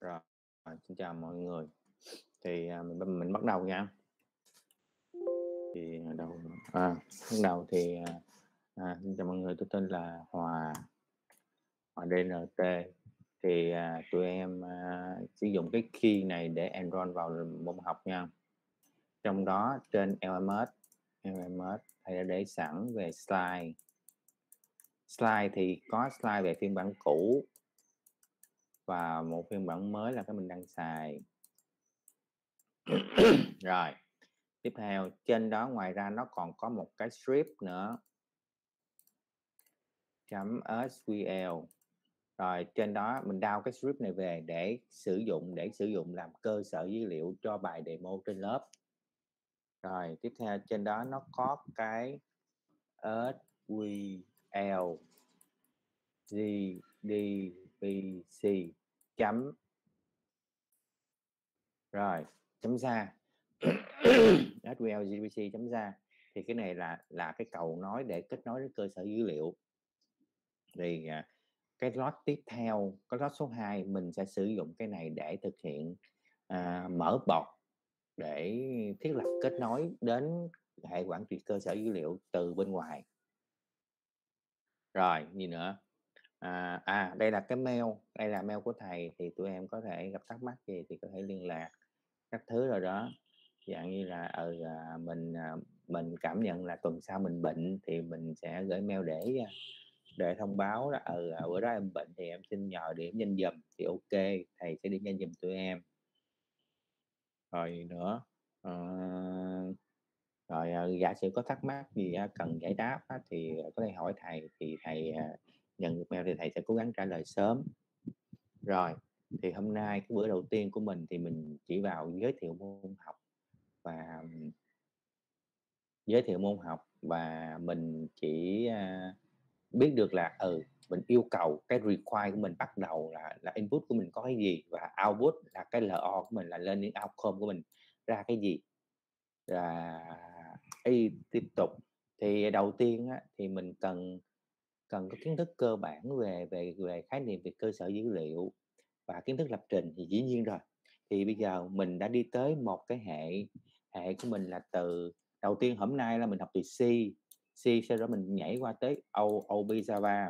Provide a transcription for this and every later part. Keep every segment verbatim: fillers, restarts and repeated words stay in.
Rồi, à, xin chào mọi người. Thì, à, mình mình bắt đầu nha. Thì à, đầu à, bắt đầu thì, à, à, xin chào mọi người, tôi tên là Hòa, Hòa đê en tê. Thì, à, tụi em, a, sử dụng cái key này để enroll vào môn học nha. Trong đó trên lờ em ét, lờ em ét thầy đã để sẵn về slide. Slide thì có slide về phiên bản cũ và một phiên bản mới là cái mình đang xài. Rồi, tiếp theo trên đó ngoài ra nó còn có một cái script nữa .sql. Rồi trên đó mình download cái script này về để sử dụng để sử dụng làm cơ sở dữ liệu cho bài demo trên lớp. Rồi tiếp theo trên đó nó có cái sql gdbc chấm rồi chấm ra sql gdbc chấm ra thì cái này là là cái cầu nối để kết nối đến cơ sở dữ liệu. Thì à, cái lót tiếp theo, cái lót số hai mình sẽ sử dụng cái này để thực hiện à, mở bọt để thiết lập kết nối đến hệ quản trị cơ sở dữ liệu từ bên ngoài. Rồi gì nữa, à, à đây là cái mail, đây là mail của thầy, thì tụi em có thể gặp thắc mắc gì thì có thể liên lạc các thứ rồi đó, dạng như là ừ, à, mình à, mình cảm nhận là tuần sau mình bệnh thì mình sẽ gửi mail để để thông báo là ừ, bữa đó em bệnh thì em xin nhờ điểm danh giùm, thì ok thầy sẽ điểm danh giùm tụi em. Rồi nữa, ờ, rồi giả sử có thắc mắc gì cần giải đáp thì có thể hỏi thầy, thì thầy nhận được mail thì thầy sẽ cố gắng trả lời sớm. Rồi thì hôm nay cái bữa đầu tiên của mình thì mình chỉ vào giới thiệu môn học và giới thiệu môn học và mình chỉ uh, biết được là ừ mình yêu cầu cái require của mình bắt đầu là là input của mình có cái gì, và output là cái lờ o của mình là learning outcome của mình ra cái gì. Và y tiếp tục thì đầu tiên á, thì mình cần cần có kiến thức cơ bản về về về khái niệm về cơ sở dữ liệu và kiến thức lập trình thì dĩ nhiên rồi. Thì bây giờ mình đã đi tới một cái hệ hệ của mình là từ đầu tiên hôm nay là mình học từ C C sau đó mình nhảy qua tới O, ô pê Java.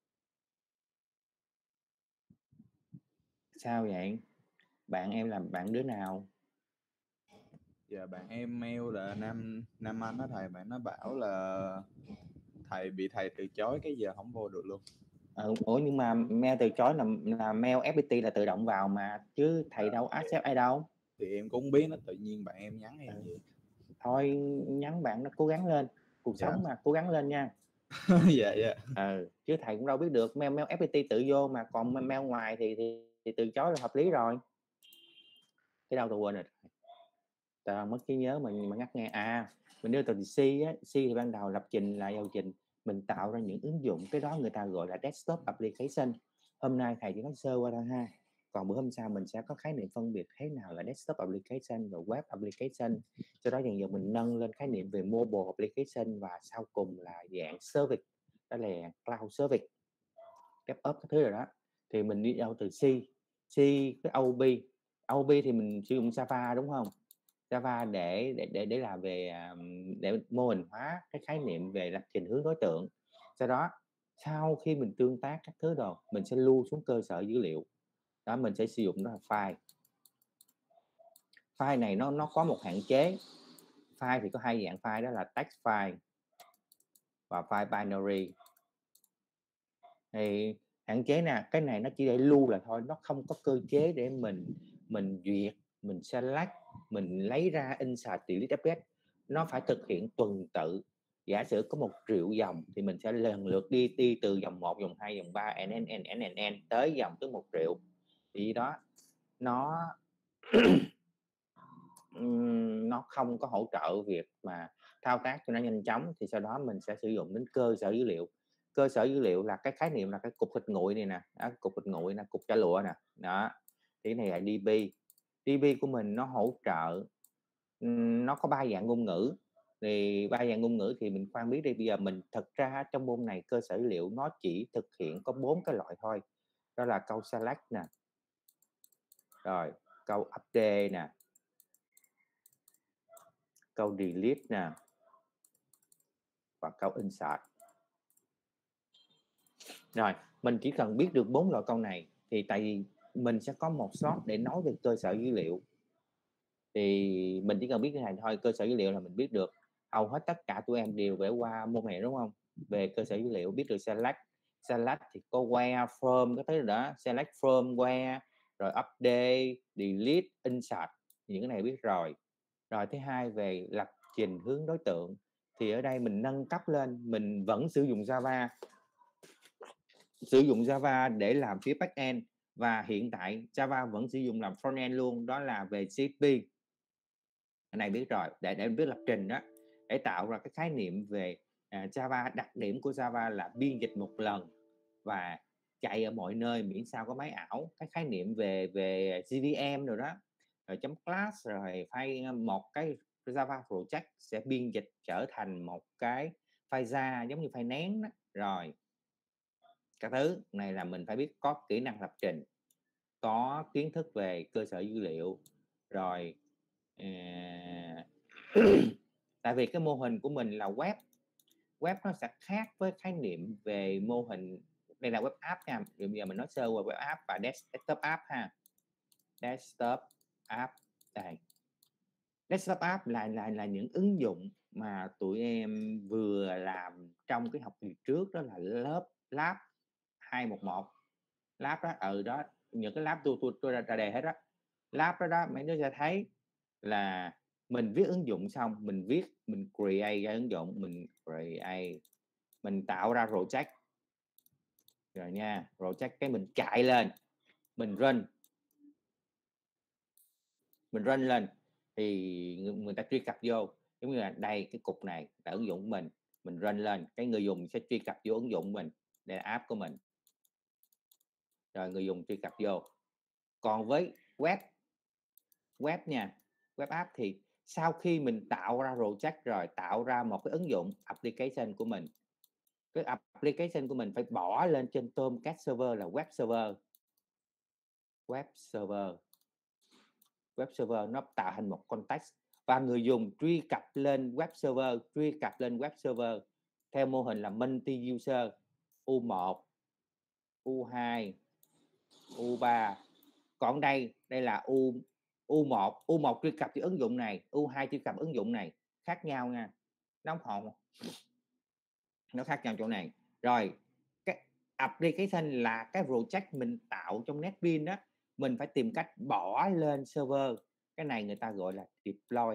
Sao vậy? Bạn em là bạn đứa nào? Dạ bạn em mail là Nam Nam Anh đó thầy, bạn nó bảo là thầy bị thầy từ chối cái giờ không vô được luôn. Ờ, ủa nhưng mà mail từ chối là, là mail ép pê tê là tự động vào mà, chứ thầy đâu accept ai đâu. Thì em cũng không biết, nó tự nhiên bạn em nhắn em Ừ. vậy. Thôi nhắn bạn nó cố gắng lên, cuộc Dạ. sống mà cố gắng lên nha. Dạ dạ. Ừ, chứ thầy cũng đâu biết được, mail mail ép pê tê tự vô mà, còn mail ngoài thì thì, thì từ chối là hợp lý rồi. Cái đâu tôi quên rồi, tao mất trí nhớ mà mà ngắt nghe. À mình đưa từ C á, C thì ban đầu lập trình là giáo trình, mình tạo ra những ứng dụng, cái đó người ta gọi là desktop application. Hôm nay thầy chỉ nói sơ qua thôi ha, còn bữa hôm sau mình sẽ có khái niệm phân biệt thế nào là desktop application và web application, sau đó dần dần mình nâng lên khái niệm về mobile application, và sau cùng là dạng service, đó là cloud service, DevOps các thứ rồi đó. Thì mình đi đâu từ C, C cái ô pê, ô pê thì mình sử dụng Java đúng không? Java để để để để làm về để mô hình hóa cái khái niệm về lập trình hướng đối tượng. Sau đó sau khi mình tương tác các thứ rồi mình sẽ lưu xuống cơ sở dữ liệu đó, mình sẽ sử dụng đó là file. File này nó nó có một hạn chế. File thì có hai dạng file, đó là text file và file binary. Thì hạn chế nè, cái này nó chỉ để lưu là thôi, nó không có cơ chế để mình mình duyệt, mình select, mình lấy ra insert delete update. Nó phải thực hiện tuần tự. Giả sử có một triệu dòng thì mình sẽ lần lượt đi đi từ dòng một, dòng hai, dòng ba, n n n n n n tới dòng tới một triệu. Thì đó nó nó không có hỗ trợ việc mà thao tác cho nó nhanh chóng. Thì sau đó mình sẽ sử dụng đến cơ sở dữ liệu. Cơ sở dữ liệu là cái khái niệm là cái cục thịt nguội này nè, đó, cục thịt nguội nè, cục chả lụa nè, đó. Thì cái này là đê bê. đê bê của mình nó hỗ trợ, nó có ba dạng ngôn ngữ. Thì ba dạng ngôn ngữ thì mình khoan biết đi. Bây giờ mình thực ra trong môn này cơ sở dữ liệu nó chỉ thực hiện có bốn cái loại thôi, đó là câu select nè, Rồi câu update nè, câu delete nè, và câu insert. Rồi mình chỉ cần biết được bốn loại câu này thì tại vì mình sẽ có một slot để nói về cơ sở dữ liệu, thì mình chỉ cần biết cái này thôi. Cơ sở dữ liệu là mình biết được, hầu hết tất cả tụi em đều phải qua môn này đúng không? Về cơ sở dữ liệu biết được select, select thì có where, from cái thứ đó, select from, where, rồi update, delete, insert, những cái này biết rồi. Rồi thứ hai về lập trình hướng đối tượng thì ở đây mình nâng cấp lên, mình vẫn sử dụng Java, sử dụng Java để làm phía backend, và hiện tại Java vẫn sử dụng làm frontend luôn, đó là về xê pê. Cái này biết rồi, để để biết lập trình đó, để tạo ra cái khái niệm về à, Java. Đặc điểm của Java là biên dịch một lần và chạy ở mọi nơi miễn sao có máy ảo. Cái khái niệm về về giê vê em rồi đó, rồi chấm class, rồi file một cái Java project sẽ biên dịch trở thành một cái file ra giống như file nén đó. Rồi các thứ này là mình phải biết có kỹ năng lập trình, có kiến thức về cơ sở dữ liệu. Rồi à, tại vì cái mô hình của mình là web, web nó sẽ khác với khái niệm về mô hình. Đây là web app nha, bây giờ mình nói sơ qua web app và desktop app ha. Desktop app đây, desktop app là là là những ứng dụng mà tụi em vừa làm trong cái học kỳ trước, đó là lớp lab hai một một. Lab đó ở ừ, đó những cái lab tôi tôi tôi ra, ra đề hết đó. Lab đó đó mấy đứa sẽ thấy là mình viết ứng dụng xong, mình viết, mình create ra ứng dụng, mình create, mình tạo ra project rồi nha, project cái mình chạy lên, mình run, mình run lên thì người, người ta truy cập vô, giống như là đây cái cục này là ứng dụng của mình, mình run lên cái người dùng sẽ truy cập vô ứng dụng của mình, đây là app của mình, rồi người dùng truy cập vô. Còn với web, web nha, web app thì sau khi mình tạo ra project rồi, tạo ra một cái ứng dụng application của mình, cái application của mình phải bỏ lên trên Tomcat server là web server. Web server, web server nó tạo thành một context và người dùng truy cập lên web server, truy cập lên web server theo mô hình là multi user, u một, u hai, u ba. Còn đây đây là u u1, u một truy cập cái ứng dụng này, u hai truy cập ứng dụng này, khác nhau nha, nó không, nó khác nhau chỗ này. Rồi cái application là cái project mình tạo trong NetBeans đó, mình phải tìm cách bỏ lên server, cái này người ta gọi là deploy.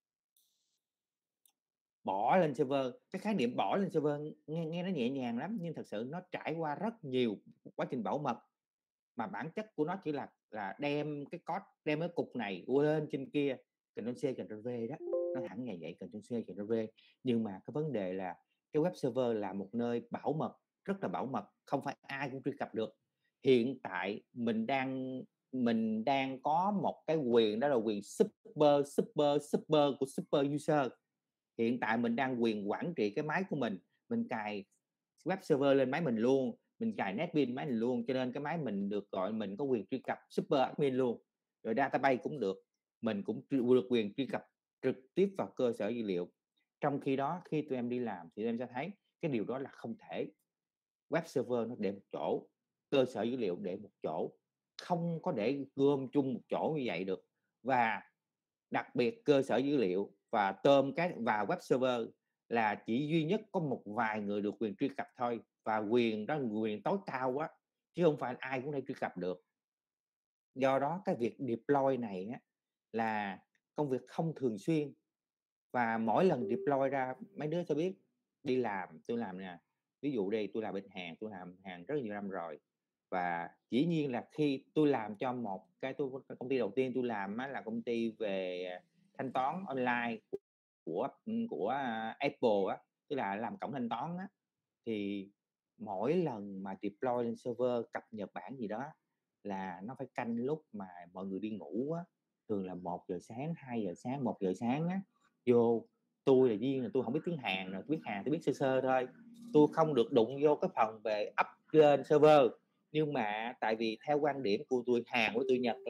Bỏ lên server, cái khái niệm bỏ lên server nghe, nghe nó nhẹ nhàng lắm, nhưng thật sự nó trải qua rất nhiều quá trình bảo mật, mà bản chất của nó chỉ là là đem cái code, đem cái cục này lên trên kia, Ctrl C Ctrl V đó, nó thẳng như vậy, Ctrl C Ctrl V. Nhưng mà cái vấn đề là cái web server là một nơi bảo mật, rất là bảo mật, không phải ai cũng truy cập được. Hiện tại mình đang mình đang có một cái quyền, đó là quyền super super super của super user. Hiện tại mình đang quyền quản trị cái máy của mình, mình cài web server lên máy mình luôn, mình cài NetBeans máy mình luôn, cho nên cái máy mình được gọi mình có quyền truy cập super admin luôn. Rồi database cũng được, mình cũng được quyền truy cập trực tiếp vào cơ sở dữ liệu. Trong khi đó khi tụi em đi làm thì em sẽ thấy cái điều đó là không thể. Web server nó để một chỗ, cơ sở dữ liệu để một chỗ, không có để gom chung một chỗ như vậy được. Và đặc biệt cơ sở dữ liệu và tôm cái và web server là chỉ duy nhất có một vài người được quyền truy cập thôi, và quyền đó là quyền tối cao quá, chứ không phải ai cũng thể truy cập được. Do đó cái việc deploy này á, là công việc không thường xuyên, và mỗi lần deploy ra, mấy đứa sẽ biết đi làm, tôi làm nè, ví dụ đây tôi làm bên hàng, tôi làm hàng rất nhiều năm rồi, và dĩ nhiên là khi tôi làm cho một cái tôi công ty đầu tiên tôi làm á, là công ty về thanh toán online của của Apple á, tức là làm cổng thanh toán á, thì mỗi lần mà deploy lên server, cập nhật bản gì đó là nó phải canh lúc mà mọi người đi ngủ á, thường là một giờ sáng, hai giờ sáng, một giờ sáng á, vô. Tôi là duyên là tôi không biết tiếng Hàn, rồi biết Hàn tôi biết sơ sơ thôi, tôi không được đụng vô cái phần về up lên server. Nhưng mà tại vì theo quan điểm của tôi Hàn của tôi Nhật là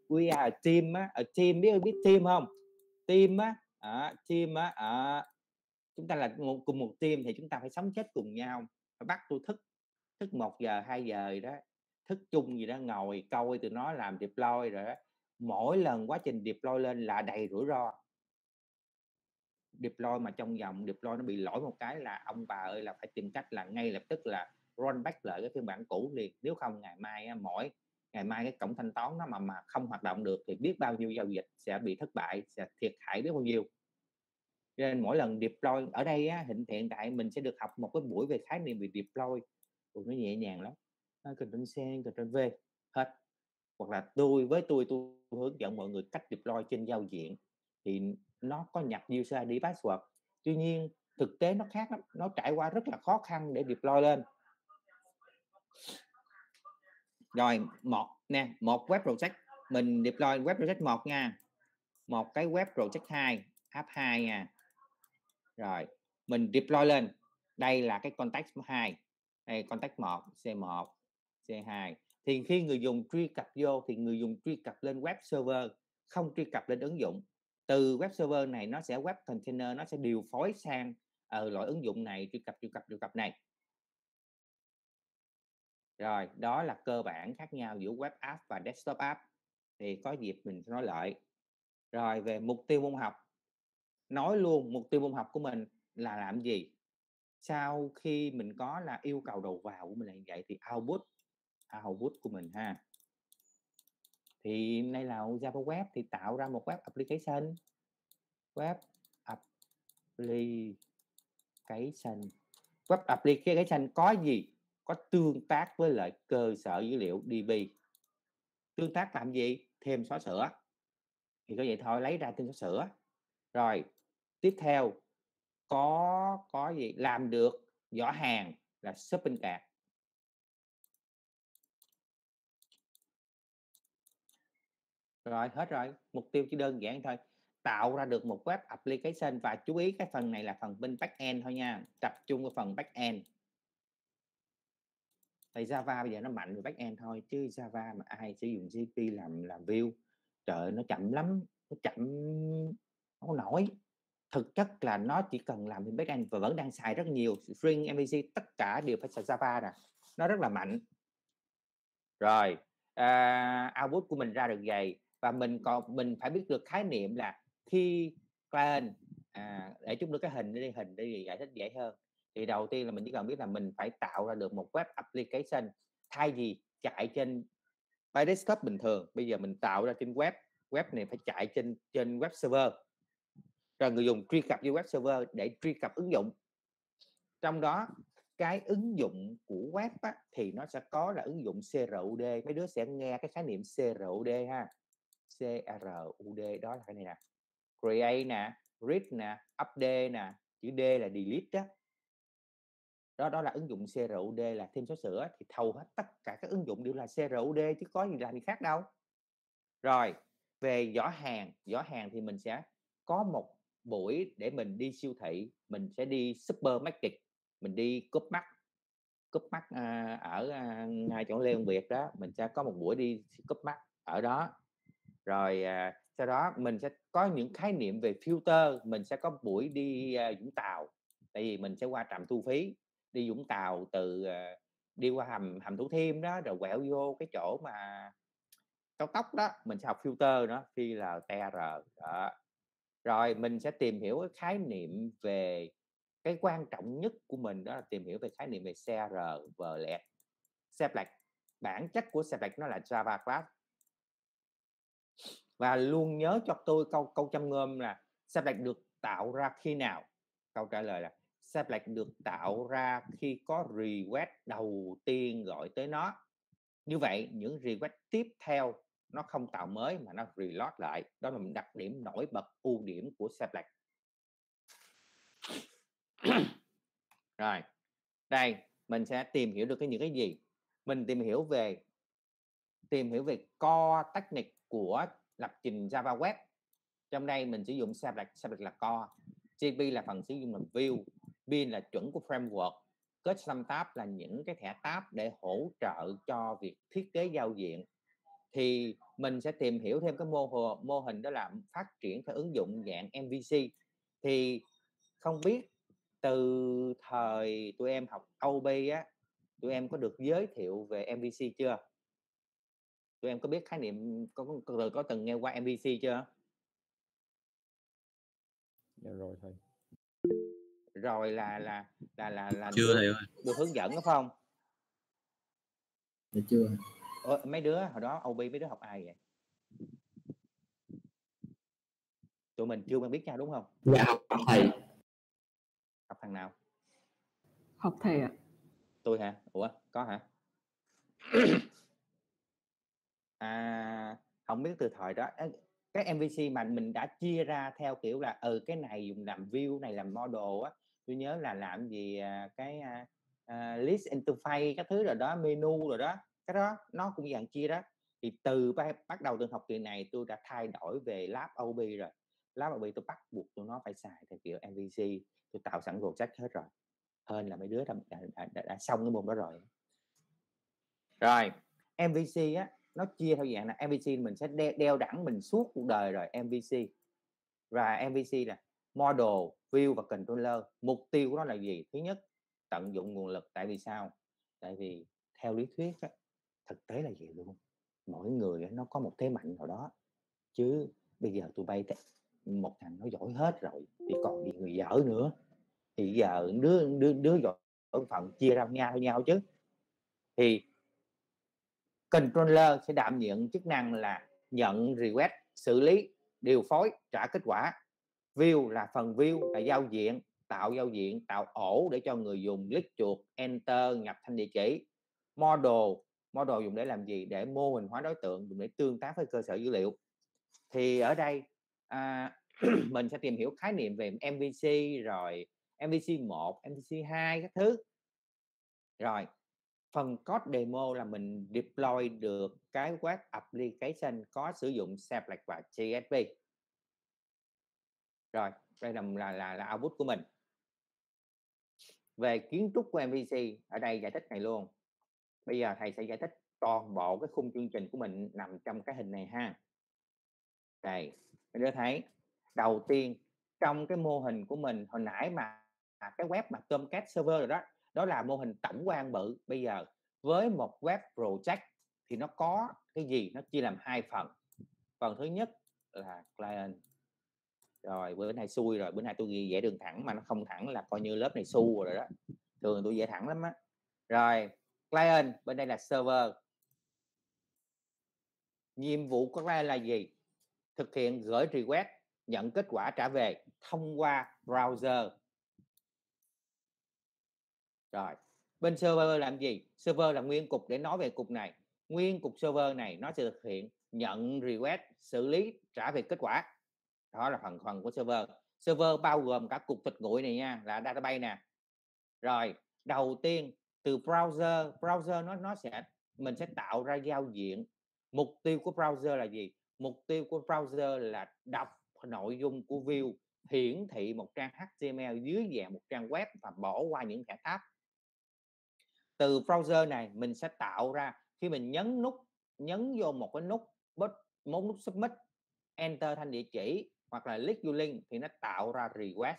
we are a team á, a team biết biết team không? Team á, à, team á, à, chúng ta là một cùng một team thì chúng ta phải sống chết cùng nhau. Phải bắt tôi thức thức một giờ hai giờ đó, thức chung gì đó, ngồi coi tụi nó làm deploy rồi đó. Mỗi lần quá trình deploy lên là đầy rủi ro. Deploy mà trong vòng deploy nó bị lỗi một cái là ông bà ơi là phải tìm cách là ngay lập tức là rollback lại cái phiên bản cũ liền, nếu không ngày mai á, mỗi ngày mai cái cổng thanh toán nó mà mà không hoạt động được thì biết bao nhiêu giao dịch sẽ bị thất bại, sẽ thiệt hại biết bao nhiêu. Cho nên mỗi lần deploy ở đây á, hiện hiện tại mình sẽ được học một cái buổi về khái niệm về deploy, tụi nó nhẹ nhàng lắm, Ctrl C Ctrl V hết. Hoặc là tôi với tôi tôi hướng dẫn mọi người cách deploy trên giao diện thì nó có nhập user i đê password, tuy nhiên thực tế nó khác lắm, nó trải qua rất là khó khăn để deploy lên. Rồi một nè, một web project mình deploy web project một nha, một cái web project hai app hai nha. Rồi mình deploy lên, đây là cái context hai, đây context một C một C hai. Thì khi người dùng truy cập vô thì người dùng truy cập lên web server, không truy cập lên ứng dụng. Từ web server này nó sẽ web container, nó sẽ điều phối sang ở uh, loại ứng dụng này, truy cập truy cập truy cập này. Rồi đó là cơ bản khác nhau giữa web app và desktop app, thì có dịp mình nói lại. Rồi về mục tiêu môn học, nói luôn mục tiêu môn học của mình là làm gì. Sau khi mình có là yêu cầu đầu vào của mình là như vậy thì output output của mình ha, thì đây là Java web thì tạo ra một web application. Web application web application có gì? Có tương tác với lại cơ sở dữ liệu đê bê. Tương tác làm gì? Thêm xóa sửa. Thì có vậy thôi, lấy ra thêm xóa sửa. Rồi tiếp theo có có gì làm được giỏ hàng là shopping cart. Rồi hết rồi, mục tiêu chỉ đơn giản thôi, tạo ra được một web application. Và chú ý cái phần này là phần bên back end thôi nha, tập trung vào phần back end. Tại Java bây giờ nó mạnh về back end thôi, chứ Java mà ai sử dụng giê pê làm làm view, trời nó chậm lắm, nó chậm không nổi. Thực chất là nó chỉ cần làm về back end và vẫn đang xài rất nhiều string em vê xê, tất cả đều phải xài Java nè, nó rất là mạnh. Rồi à, output của mình ra được vậy, và mình còn mình phải biết được khái niệm là khi client à, để chút nữa cái hình đi hình đi giải thích dễ hơn. Thì đầu tiên là mình chỉ cần biết là mình phải tạo ra được một web application, thay vì chạy trên by desktop bình thường, bây giờ mình tạo ra trên web, web này phải chạy trên trên web server, rồi người dùng truy cập vô web server để truy cập ứng dụng. Trong đó cái ứng dụng của web á, thì nó sẽ có là ứng dụng xê rờ u đê. Mấy đứa sẽ nghe cái khái niệm xê rờ u đê ha. xê rờ u đê đó là cái này nè, create nè, read nè, update nè, chữ D là delete đó. Đó đó là ứng dụng xê rờ u đê là thêm xóa sửa. Thì hầu hết tất cả các ứng dụng đều là xê rờ u đê chứ có gì làm gì khác đâu. Rồi về giỏ hàng, giỏ hàng thì mình sẽ có một buổi để mình đi siêu thị, mình sẽ đi supermarket, mình đi Coopmart, Coopmart à, ở à, ngay chỗ Lê Văn Việt đó, mình sẽ có một buổi đi Coopmart ở đó. Rồi à, sau đó mình sẽ có những khái niệm về filter, mình sẽ có buổi đi à, Vũng Tàu, tại vì mình sẽ qua trạm thu phí, đi Vũng Tàu từ à, đi qua hầm hầm Thủ Thiêm đó, rồi quẹo vô cái chỗ mà cao tốc đó, mình sẽ học filter đó, phi lờ tê rờ đó. Rồi mình sẽ tìm hiểu cái khái niệm về cái quan trọng nhất của mình, đó là tìm hiểu về khái niệm về xê rờ vờ lẹt. Servlet, bản chất của Servlet nó là Java class. Và luôn nhớ cho tôi câu câu châm ngôn là Servlet được tạo ra khi nào? Câu trả lời là Servlet được tạo ra khi có request đầu tiên gọi tới nó. Như vậy những request tiếp theo nó không tạo mới mà nó reload lại. Đó là một đặc điểm nổi bật, ưu điểm của Servlet. Rồi đây mình sẽ tìm hiểu được cái những cái gì. Mình tìm hiểu về tìm hiểu về core technique của lập trình Java web. Trong đây mình sử dụng Servlet, Servlet là core, giê pê là phần sử dụng làm view, bin là chuẩn của framework, custom tab là những cái thẻ tab để hỗ trợ cho việc thiết kế giao diện. thì mình sẽ tìm hiểu thêm cái mô hồ, mô hình đó là phát triển theo ứng dụng dạng em vê xê. Thì không biết từ thời tụi em học ô bê á, tụi em có được giới thiệu về em vê xê chưa? Tụi em có biết khái niệm, có có, có từng nghe qua em vê xê chưa? Dạ rồi thầy. Rồi là là là là là Chưa được, thầy ơi. được hướng dẫn đúng không? Dạ chưa. Ủa, mấy đứa hồi đó ô bê mấy đứa học ai vậy? Tụi mình chưa quen biết nhau đúng không? Dạ học thầy. Học thằng nào? Học thầy ạ. Tôi hả? Ủa có hả? À, không biết từ thời đó cái em vê xê mà mình đã chia ra theo kiểu là ừ cái này dùng làm view, này làm model á. Tôi nhớ là làm gì cái uh, list interface các thứ rồi đó, menu rồi đó, cái đó nó cũng dạng chia đó. Thì từ bắt đầu từ học kỳ này tôi đã thay đổi về lab ô bê rồi. Lab ô bê tôi bắt buộc tụi nó phải xài theo kiểu em vê xê. Tôi tạo sẵn project hết rồi, hơn là mấy đứa đã, đã, đã, đã, đã xong cái môn đó rồi. Rồi em vê xê á, nó chia theo dạng là em vê xê mình sẽ đeo, đeo đẳng mình suốt cuộc đời rồi em vê xê. Và em vê xê là model, view và controller. Mục tiêu của nó là gì? Thứ nhất, tận dụng nguồn lực. Tại vì sao? Tại vì theo lý thuyết á, thực tế là gì luôn, mỗi người á, nó có một thế mạnh nào đó. Chứ bây giờ tụi bay một thằng nó giỏi hết rồi thì còn gì người dở nữa. Thì giờ đứa đứa đứa giỏi phần chia ra nhau nhau chứ. Thì controller sẽ đảm nhận chức năng là nhận request, xử lý, điều phối, trả kết quả. View là phần view là giao diện, tạo giao diện, tạo ổ để cho người dùng click chuột, enter, nhập thanh địa chỉ. Model, model dùng để làm gì? Để mô hình hóa đối tượng, dùng để tương tác với cơ sở dữ liệu. Thì ở đây à, mình sẽ tìm hiểu khái niệm về em vê xê, rồi em vê xê một, em vê xê hai các thứ. Rồi phần code demo là mình deploy được cái web application có sử dụng Servlet và giê ét pê. Rồi đây là là là, là output của mình. Về kiến trúc của em vê xê ở đây giải thích này luôn. Bây giờ thầy sẽ giải thích toàn bộ cái khung chương trình của mình nằm trong cái hình này ha. Đây mình đã thấy đầu tiên trong cái mô hình của mình hồi nãy mà cái web mà Tomcat server rồi đó, đó là mô hình tổng quan bự. Bây giờ với một web project thì nó có cái gì? Nó chia làm hai phần. Phần thứ nhất là client. Rồi bữa nay xui rồi, bữa nay tôi ghi vẽ đường thẳng mà nó không thẳng là coi như lớp này xu rồi đó. Thường tôi vẽ thẳng lắm á. Rồi client bên đây là server. Nhiệm vụ của client là gì? Thực hiện gửi request, nhận kết quả trả về thông qua browser. Rồi bên server làm gì? Server là nguyên cục để nói về cục này. Nguyên cục server này nó sẽ thực hiện nhận request, xử lý, trả về kết quả. Đó là phần phần của server. Server bao gồm cả cục thịt nguội này nha, là database nè. Rồi đầu tiên từ browser, browser nó nó sẽ mình sẽ tạo ra giao diện. Mục tiêu của browser là gì? Mục tiêu của browser là đọc nội dung của view, hiển thị một trang hát tê em lờ dưới dạng một trang web và bỏ qua những thẻ tab. Từ browser này mình sẽ tạo ra, khi mình nhấn nút nhấn vô một cái nút một nút submit, enter thanh địa chỉ hoặc là click vô link thì nó tạo ra request.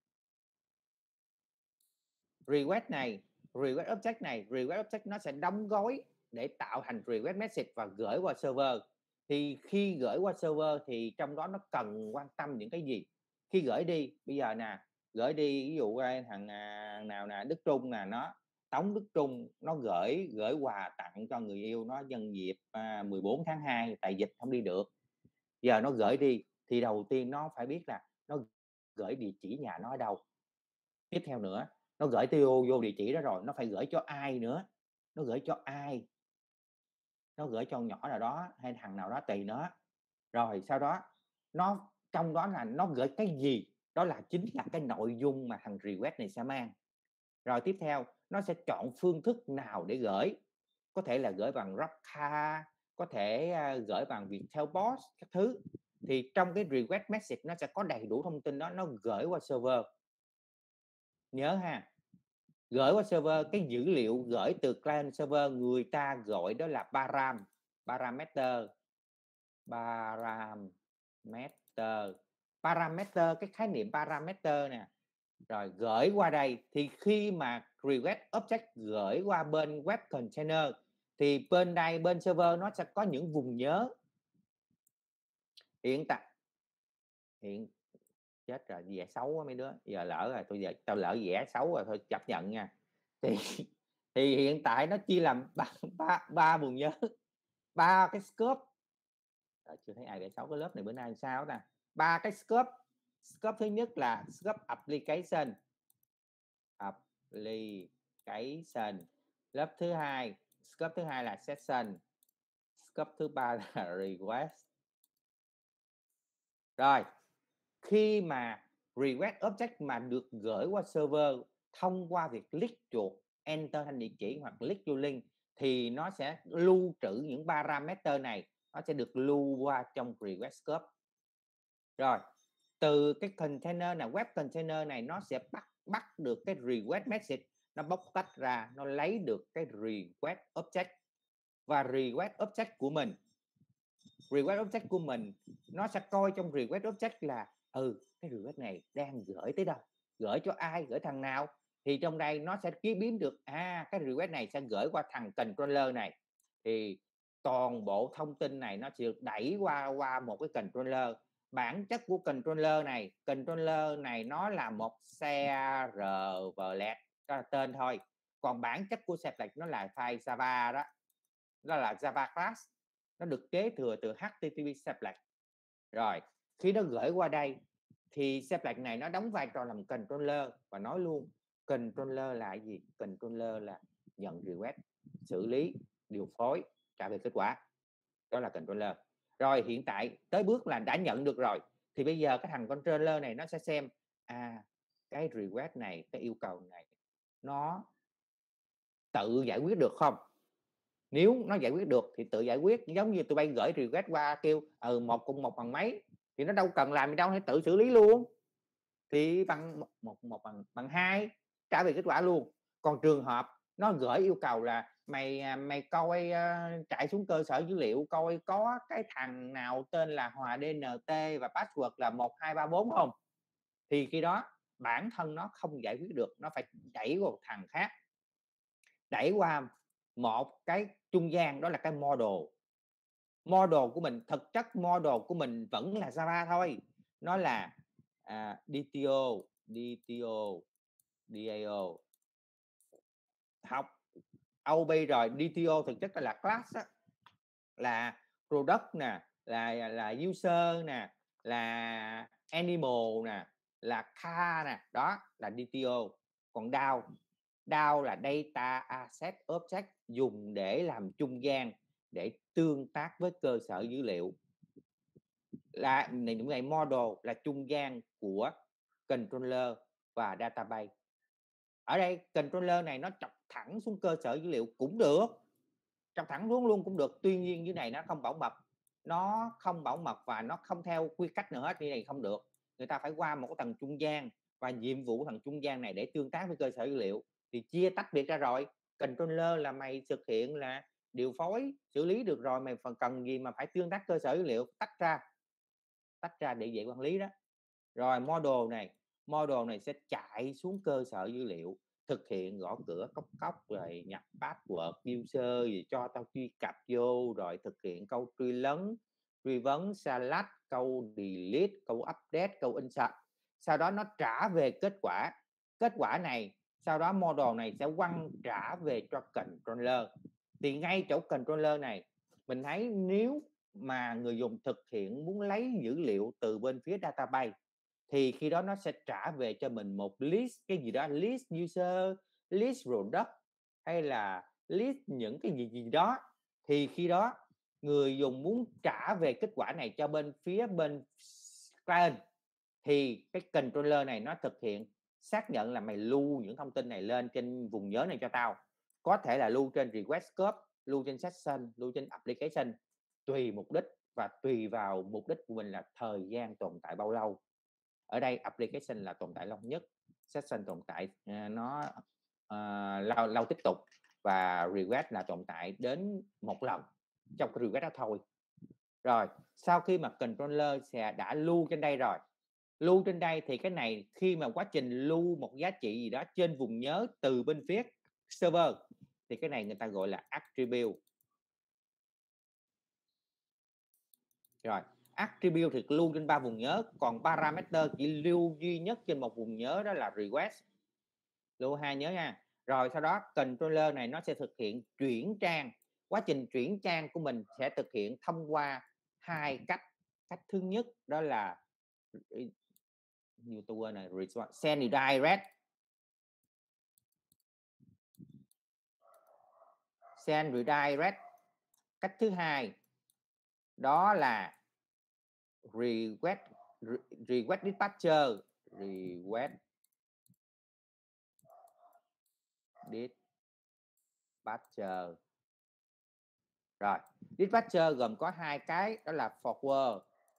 Request này, request object này, request object nó sẽ đóng gói để tạo thành request message và gửi qua server. Thì khi gửi qua server thì trong đó nó cần quan tâm những cái gì? Khi gửi đi, bây giờ nè, gửi đi ví dụ thằng nào nè, Đức Trung nè, nó Tống Đức Trung nó gửi gửi quà tặng cho người yêu nó nhân dịp à, mười bốn tháng hai tại dịch không đi được. Giờ nó gửi đi thì đầu tiên nó phải biết là nó gửi địa chỉ nhà nó ở đâu. Tiếp theo nữa, nó gửi tiêu vô địa chỉ đó rồi, nó phải gửi cho ai nữa? Nó gửi cho ai? Nó gửi cho nhỏ nào đó hay thằng nào đó tùy nó. Rồi sau đó nó trong đó là nó gửi cái gì? Đó là chính là cái nội dung mà thằng request này sẽ mang. Rồi tiếp theo nó sẽ chọn phương thức nào để gửi. Có thể là gửi bằng Grabcar, có thể uh, gửi bằng Viettel Post các thứ. Thì trong cái request message nó sẽ có đầy đủ thông tin đó, nó gửi qua server. Nhớ ha, gửi qua server, cái dữ liệu gửi từ client server người ta gọi đó là param. parameter parameter parameter cái khái niệm parameter nè, rồi gửi qua đây thì khi mà request object gửi qua bên web container thì bên đây bên server nó sẽ có những vùng nhớ. Hiện tại hiện chết rồi, vẽ xấu quá mấy đứa, giờ lỡ rồi, tôi giờ tao lỡ vẽ xấu rồi, thôi chấp nhận nha. Thì thì hiện tại nó chia làm ba ba ba vùng nhớ, ba cái scope. Rồi, chưa thấy ai vẽ xấu cái lớp này bữa nay sao nè. Ba cái scope. Scope thứ nhất là scope application application lớp thứ hai, scope thứ hai là session, scope thứ ba là request. Rồi khi mà request object mà được gửi qua server thông qua việc click chuột enter thanh địa chỉ hoặc click vô link thì nó sẽ lưu trữ những parameter này, nó sẽ được lưu qua trong request scope. Rồi từ cái container này, web container này nó sẽ bắt bắt được cái request message, nó bóc tách ra, nó lấy được cái request object và request object của mình. Request object của mình nó sẽ coi trong request object là ừ cái request này đang gửi tới đâu, gửi cho ai, gửi thằng nào, thì trong đây nó sẽ ký biến được à cái request này sẽ gửi qua thằng controller này, thì toàn bộ thông tin này nó sẽ được đẩy qua qua một cái controller. Bản chất của controller này controller này nó là một servlet, đó là tên thôi, còn bản chất của servlet nó là file Java đó, đó là Java class, nó được kế thừa từ hát tê tê pê servlet. Rồi khi nó gửi qua đây thì servlet này nó đóng vai trò làm controller, và nói luôn controller là gì? Controller là nhận request, xử lý, điều phối, trả về kết quả, đó là controller. Rồi hiện tại tới bước là đã nhận được rồi thì bây giờ cái thằng controller này nó sẽ xem à cái request này, cái yêu cầu này nó tự giải quyết được không. Nếu nó giải quyết được thì tự giải quyết, giống như tụi bay gửi request qua kêu ừ một cùng một bằng mấy thì nó đâu cần làm gì đâu, hãy tự xử lý luôn, thì bằng một một, một bằng bằng hai, trả về kết quả luôn. Còn trường hợp nó gửi yêu cầu là mày mày coi uh, chạy xuống cơ sở dữ liệu coi có cái thằng nào tên là Hòa đê en tê và password là một hai ba bốn không, thì khi đó bản thân nó không giải quyết được, nó phải đẩy qua một thằng khác, đẩy qua một cái trung gian, đó là cái model. Model của mình, thực chất model của mình vẫn là Java thôi, nó là à, đê tê ô đê tê ô đê a ô, học ô bê rồi. Đê tê ô thực chất là class á, là product nè, là là user nè, là animal nè, là car nè, đó là đê tê ô. Còn đao đao là data asset object, dùng để làm trung gian để tương tác với cơ sở dữ liệu. Là này những ngày model là trung gian của controller và database. Ở đây controller này nó chọc thẳng xuống cơ sở dữ liệu cũng được, chọc thẳng xuống luôn cũng được, tuy nhiên dưới này nó không bảo mật, nó không bảo mật và nó không theo quy cách nào hết, như này không được. Người ta phải qua một cái thằng trung gian, và nhiệm vụ thằng trung gian này để tương tác với cơ sở dữ liệu thì chia tách biệt ra rồi. Controller là mày thực hiện là điều phối xử lý được rồi, mày phần cần gì mà phải tương tác cơ sở dữ liệu, tách ra tách ra để dễ quản lý đó. Rồi model này model này sẽ chạy xuống cơ sở dữ liệu, thực hiện gõ cửa cốc cốc, rồi nhập password user gì cho tao truy cập vô, rồi thực hiện câu truy lấn, truy vấn, select, câu delete, câu update, câu insert. Sau đó nó trả về kết quả. Kết quả này sau đó model này sẽ quăng trả về cho controller. Thì ngay chỗ controller này mình thấy nếu mà người dùng thực hiện muốn lấy dữ liệu từ bên phía database thì khi đó nó sẽ trả về cho mình một list cái gì đó, list user, list product hay là list những cái gì gì đó. Thì khi đó người dùng muốn trả về kết quả này cho bên phía bên client thì cái controller này nó thực hiện xác nhận là mày lưu những thông tin này lên trên vùng nhớ này cho tao, có thể là lưu trên request scope, lưu trên session, lưu trên application, tùy mục đích và tùy vào mục đích của mình là thời gian tồn tại bao lâu. Ở đây application là tồn tại lâu nhất, session tồn tại uh, nó uh, lâu lâu tiếp tục, và request là tồn tại đến một lần. trong cái request đó thôi. Rồi sau khi mà controller sẽ đã lưu trên đây rồi, lưu trên đây thì cái này khi mà quá trình lưu một giá trị gì đó trên vùng nhớ từ bên phía server thì cái này người ta gọi là attribute. Rồi attribute thì lưu trên ba vùng nhớ, còn parameter chỉ lưu duy nhất trên một vùng nhớ, đó là request. Lưu hai nhớ nha. Rồi sau đó controller này nó sẽ thực hiện chuyển trang. Quá trình chuyển trang của mình sẽ thực hiện thông qua hai cách. Cách thứ nhất đó là như tôi quên này, send redirect. Send redirect. Cách thứ hai đó là request request dispatcher. Request dispatcher. Rồi, dispatcher gồm có hai cái, đó là forward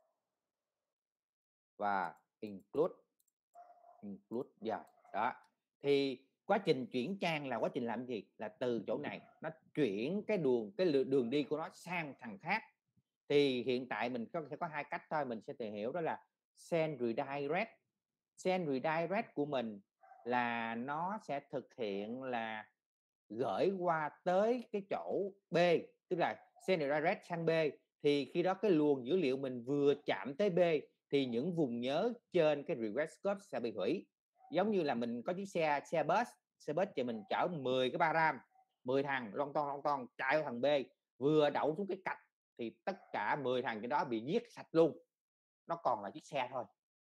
và include. Include yeah. Đó. Thì quá trình chuyển trang là quá trình làm gì? Là từ chỗ này nó chuyển cái đường cái đường đi của nó sang thằng khác. Thì hiện tại mình có sẽ có hai cách thôi, mình sẽ tìm hiểu, đó là send redirect. Send redirect của mình là nó sẽ thực hiện là gửi qua tới cái chỗ B, tức là send redirect sang B, thì khi đó cái luồng dữ liệu mình vừa chạm tới B thì những vùng nhớ trên cái request scope sẽ bị hủy. Giống như là mình có chiếc xe xe bus, xe bus thì mình chở mười cái baram, mười thằng lon ton lon ton chạy vào thằng B, vừa đậu xuống cái cạch thì tất cả mười thằng cái đó bị giết sạch luôn, nó còn là chiếc xe thôi.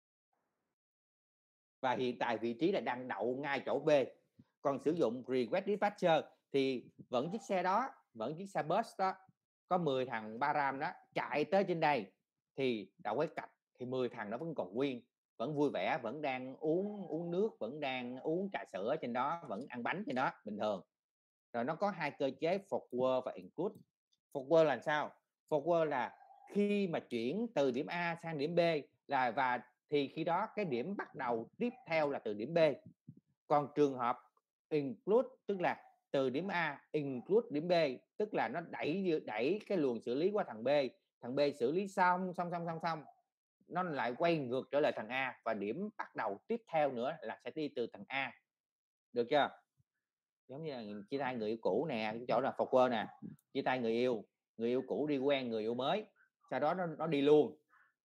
Và hiện tại vị trí là đang đậu ngay chỗ B. Còn sử dụng request dispatcher thì vẫn chiếc xe đó, vẫn chiếc xe bus đó, có mười thằng baram đó chạy tới trên đây thì đậu cái cạch thì mười thằng đó vẫn còn nguyên, vẫn vui vẻ, vẫn đang uống uống nước, vẫn đang uống trà sữa trên đó, vẫn ăn bánh trên đó bình thường. Rồi nó có hai cơ chế forward và include. Forward là sao? Forward là khi mà chuyển từ điểm A sang điểm B là và thì khi đó cái điểm bắt đầu tiếp theo là từ điểm B. Còn trường hợp include tức là từ điểm A include điểm B, tức là nó đẩy đẩy cái luồng xử lý qua thằng B, thằng B xử lý xong xong xong xong xong nó lại quay ngược trở lại thằng A, và điểm bắt đầu tiếp theo nữa là sẽ đi từ thằng A. Được chưa? Giống như là chia tay người yêu cũ nè, cái chỗ là forward nè, chia tay người yêu, người yêu cũ đi quen người yêu mới, sau đó nó, nó đi luôn.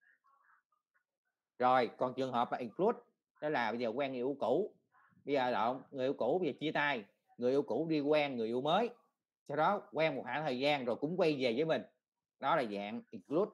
Rồi còn trường hợp là include, đó là bây giờ quen người yêu cũ, bây giờ lộn, người yêu cũ bây giờ chia tay, người yêu cũ đi quen người yêu mới, sau đó quen một khoảng thời gian rồi cũng quay về với mình, đó là dạng include.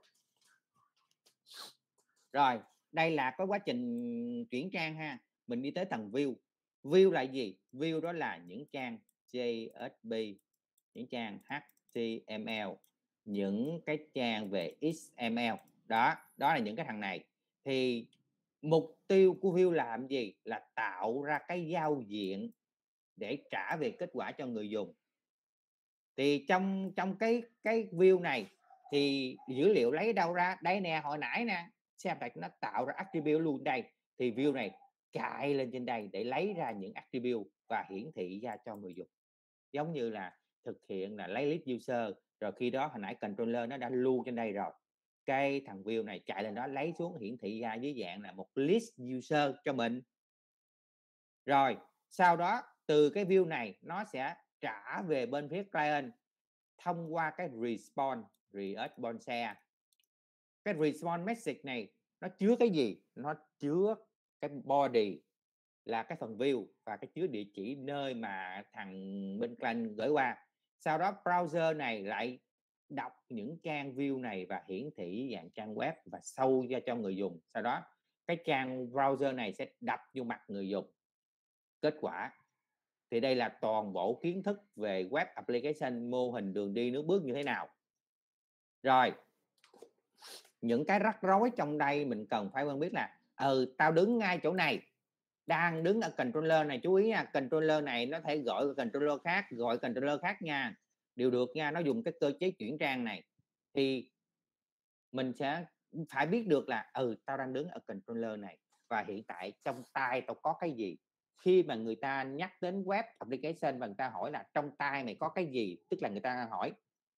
Rồi đây là cái quá trình chuyển trang ha. Mình đi tới tầng view. View là gì? View đó là những trang jê ét pê, những trang hát tê em lờ, những cái trang về ích em lờ. Đó, đó là những cái thằng này. Thì mục tiêu của view làm gì? Là tạo ra cái giao diện để trả về kết quả cho người dùng. Thì trong trong cái cái view này thì dữ liệu lấy đâu ra? Đây nè, hồi nãy nè, xem lại nó tạo ra attribute luôn đây. Thì view này chạy lên trên đây để lấy ra những attribute và hiển thị ra cho người dùng. Giống như là thực hiện là lấy list user, rồi khi đó hồi nãy controller nó đã lưu trên đây rồi. Cái thằng view này chạy lên đó lấy xuống hiển thị ra dưới dạng là một list user cho mình. Rồi sau đó từ cái view này nó sẽ trả về bên phía client thông qua cái response response. Cái response message này nó chứa cái gì? Nó chứa cái body là cái phần view và cái chứa địa chỉ nơi mà thằng bên client gửi qua. Sau đó browser này lại đọc những trang view này và hiển thị dạng trang web và show ra cho người dùng. Sau đó cái trang browser này sẽ đập vô mặt người dùng kết quả. Thì đây là toàn bộ kiến thức về web application, mô hình đường đi nước bước như thế nào. Rồi những cái rắc rối trong đây mình cần phải quen biết là ừ tao đứng ngay chỗ này, đang đứng ở controller này, chú ý nha, controller này nó thể gọi controller khác, gọi controller khác nha, đều được nha, nó dùng cái cơ chế chuyển trang này. Thì mình sẽ phải biết được là ừ tao đang đứng ở controller này và hiện tại trong tay tao có cái gì. Khi mà người ta nhắc đến web application và người ta hỏi là trong tay mày có cái gì, tức là người ta hỏi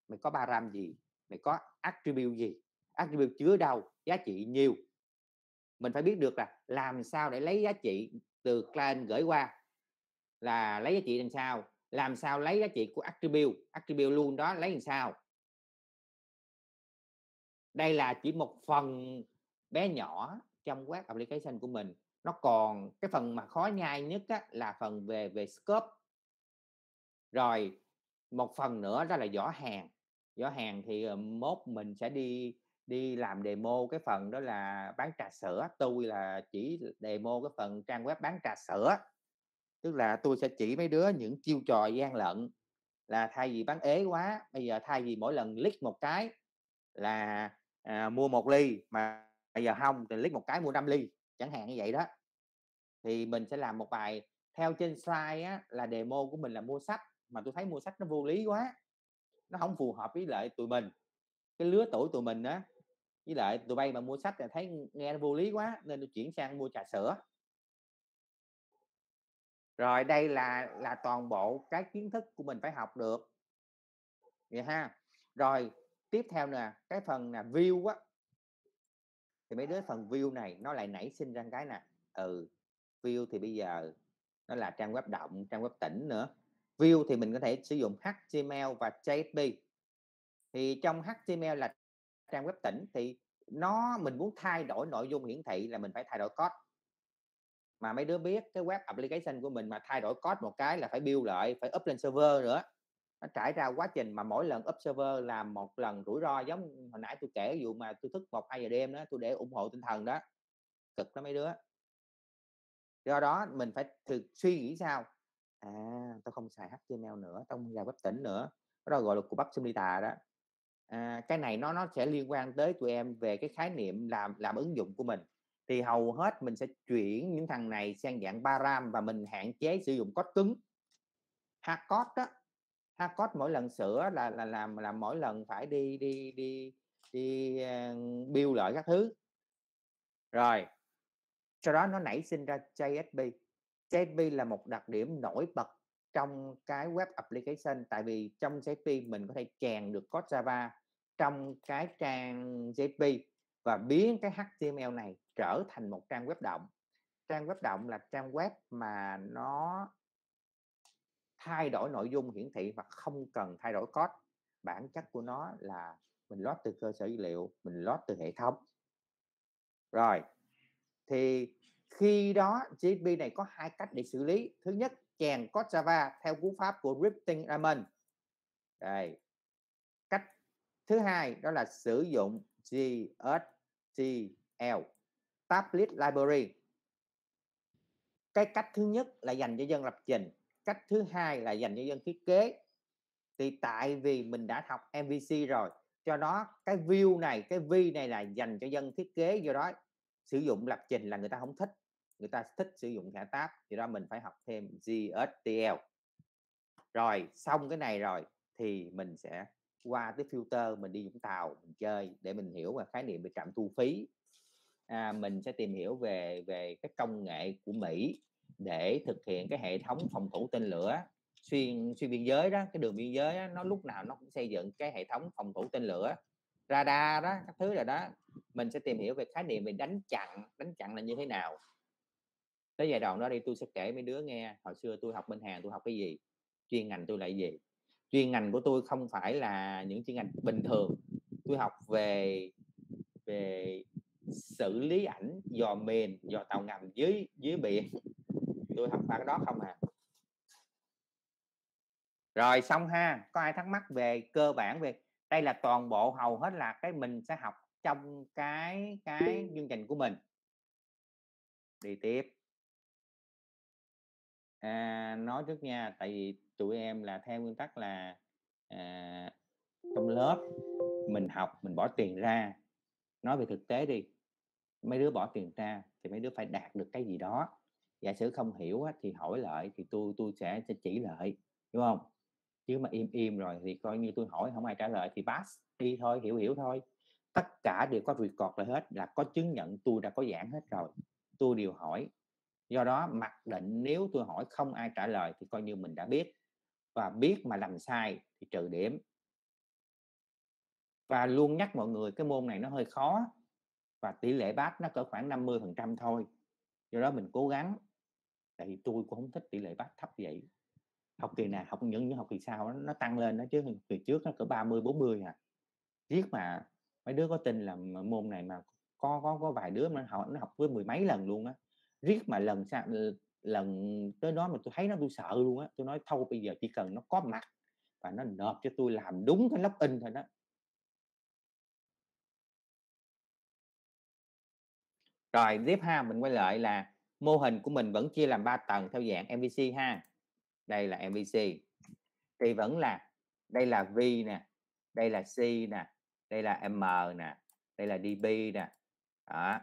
mày có param gì, mày có attribute gì, attribute chứa đâu, giá trị nhiều. Mình phải biết được là làm sao để lấy giá trị từ client gửi qua là lấy giá trị làm sao, làm sao lấy giá trị của attribute, attribute luôn đó lấy làm sao. Đây là chỉ một phần bé nhỏ trong web application của mình. Nó còn cái phần mà khó nhai nhất á, là phần về về scope. Rồi một phần nữa đó là giỏ hàng. Giỏ hàng thì mốt mình sẽ đi đi làm demo cái phần đó là bán trà sữa. Tôi là chỉ demo cái phần trang web bán trà sữa. Tức là tôi sẽ chỉ mấy đứa những chiêu trò gian lận, là thay vì bán ế quá, bây giờ thay vì mỗi lần click một cái là à, mua một ly, mà bây giờ không thì click một cái mua năm ly, chẳng hạn như vậy đó. Thì mình sẽ làm một bài theo trên slide á, là demo của mình là mua sách, mà tôi thấy mua sách nó vô lý quá, nó không phù hợp với lại tụi mình, cái lứa tuổi tụi mình á, với lại tụi bay mà mua sách thì thấy nghe nó vô lý quá, nên tôi chuyển sang mua trà sữa. Rồi đây là là toàn bộ cái kiến thức của mình phải học được vậy ha. Rồi tiếp theo nè, cái phần là view á, thì mấy đứa phần view này nó lại nảy sinh ra cái nè. Ừ, view thì bây giờ nó là trang web động, trang web tĩnh nữa. View thì mình có thể sử dụng hát tê em lờ và jê ét pê. Thì trong hát tê em lờ là trang web tĩnh, thì nó mình muốn thay đổi nội dung hiển thị là mình phải thay đổi code. Mà mấy đứa biết cái web application của mình mà thay đổi code một cái là phải build lại, phải up lên server nữa. Nó trải ra quá trình mà mỗi lần up server làm một lần rủi ro, giống hồi nãy tôi kể ví dụ mà tôi thức một hai giờ đêm đó, tôi để ủng hộ tinh thần đó, cực đó mấy đứa. Do đó mình phải thực suy nghĩ sao, à tao không xài hát tê em lờ nữa, tao không xài web tĩnh nữa, đó gọi là cục bắp Sumita đó. À, cái này nó nó sẽ liên quan tới tụi em về cái khái niệm làm làm ứng dụng của mình. Thì hầu hết mình sẽ chuyển những thằng này sang dạng param, và mình hạn chế sử dụng code cứng. Hard code đó, hard code mỗi lần sửa là là làm làm mỗi lần phải đi đi đi đi uh, build lại các thứ. Rồi sau đó nó nảy sinh ra jê ét pê. jê ét pê là một đặc điểm nổi bật trong cái web application, tại vì trong jê ét pê mình có thể chèn được code Java trong cái trang jê ét pê và biến cái hát tê em lờ này trở thành một trang web động. Trang web động là trang web mà nó thay đổi nội dung hiển thị và không cần thay đổi code. Bản chất của nó là mình load từ cơ sở dữ liệu, mình load từ hệ thống. Rồi thì khi đó jê ét pê này có hai cách để xử lý. Thứ nhất, chèn code Java theo cú pháp của Scripting Element. Đây. Cách thứ hai đó là sử dụng giê ét tê lờ, Tablet Library. Cái cách thứ nhất là dành cho dân lập trình, cách thứ hai là dành cho dân thiết kế. Thì tại vì mình đã học em vê xê rồi, cho đó cái view này, cái V này là dành cho dân thiết kế, do đó sử dụng lập trình là người ta không thích, người ta thích sử dụng thẻ tab, thì đó mình phải học thêm giê ét tê lờ. Rồi xong cái này rồi thì mình sẽ qua tới filter, mình đi Vũng Tàu mình chơi để mình hiểu về khái niệm về trạm thu phí. À, mình sẽ tìm hiểu về về cái công nghệ của Mỹ để thực hiện cái hệ thống phòng thủ tên lửa xuyên xuyên biên giới đó, cái đường biên giới đó, nó lúc nào nó cũng xây dựng cái hệ thống phòng thủ tên lửa, radar đó, các thứ rồi đó. Mình sẽ tìm hiểu về khái niệm về đánh chặn, đánh chặn là như thế nào. Tới giai đoạn đó đi tôi sẽ kể mấy đứa nghe hồi xưa tôi học bên Hàn tôi học cái gì, chuyên ngành tôi là gì. Chuyên ngành của tôi không phải là những chuyên ngành bình thường, tôi học về về xử lý ảnh dò mìn, dò tàu ngầm dưới dưới biển, tôi học ba cái đó không à. Rồi xong ha, có ai thắc mắc về cơ bản về đây là toàn bộ hầu hết là cái mình sẽ học trong cái cái chương trình của mình. Đi tiếp. À, nói trước nha, tại vì tụi em là theo nguyên tắc là à, trong lớp mình học mình bỏ tiền ra, nói về thực tế đi, mấy đứa bỏ tiền ra thì mấy đứa phải đạt được cái gì đó. Giả sử không hiểu á, thì hỏi lại thì tôi tôi sẽ, sẽ chỉ lại, đúng không? Chứ mà im im rồi thì coi như tôi hỏi không ai trả lời thì pass đi thôi, hiểu hiểu thôi. Tất cả đều có record lại hết, là có chứng nhận tôi đã có giảng hết rồi, tôi đều hỏi. Do đó mặc định nếu tôi hỏi không ai trả lời thì coi như mình đã biết, và biết mà làm sai thì trừ điểm. Và luôn nhắc mọi người cái môn này nó hơi khó và tỷ lệ pass nó cỡ khoảng năm mươi phần trăm thôi. Do đó mình cố gắng. Tại vì tôi cũng không thích tỷ lệ pass thấp vậy. Học kỳ nào học những những học kỳ sau nó, nó tăng lên đó, chứ kỳ trước nó cỡ ba mươi bốn mươi à. Riết mà mấy đứa có tin là môn này mà có có có vài đứa mà họ nó học với mười mấy lần luôn á. Riết mà lần sau lần tới đó mà tôi thấy nó tôi sợ luôn á. Tôi nói thôi bây giờ chỉ cần nó có mặt và nó nộp cho tôi làm đúng cái login thôi đó. Rồi tiếp ha, mình quay lại là mô hình của mình vẫn chia làm ba tầng theo dạng em vê xê ha. Đây là em vê xê. Thì vẫn là đây là V nè, đây là C nè, đây là M nè, đây là đê bê nè. Đó.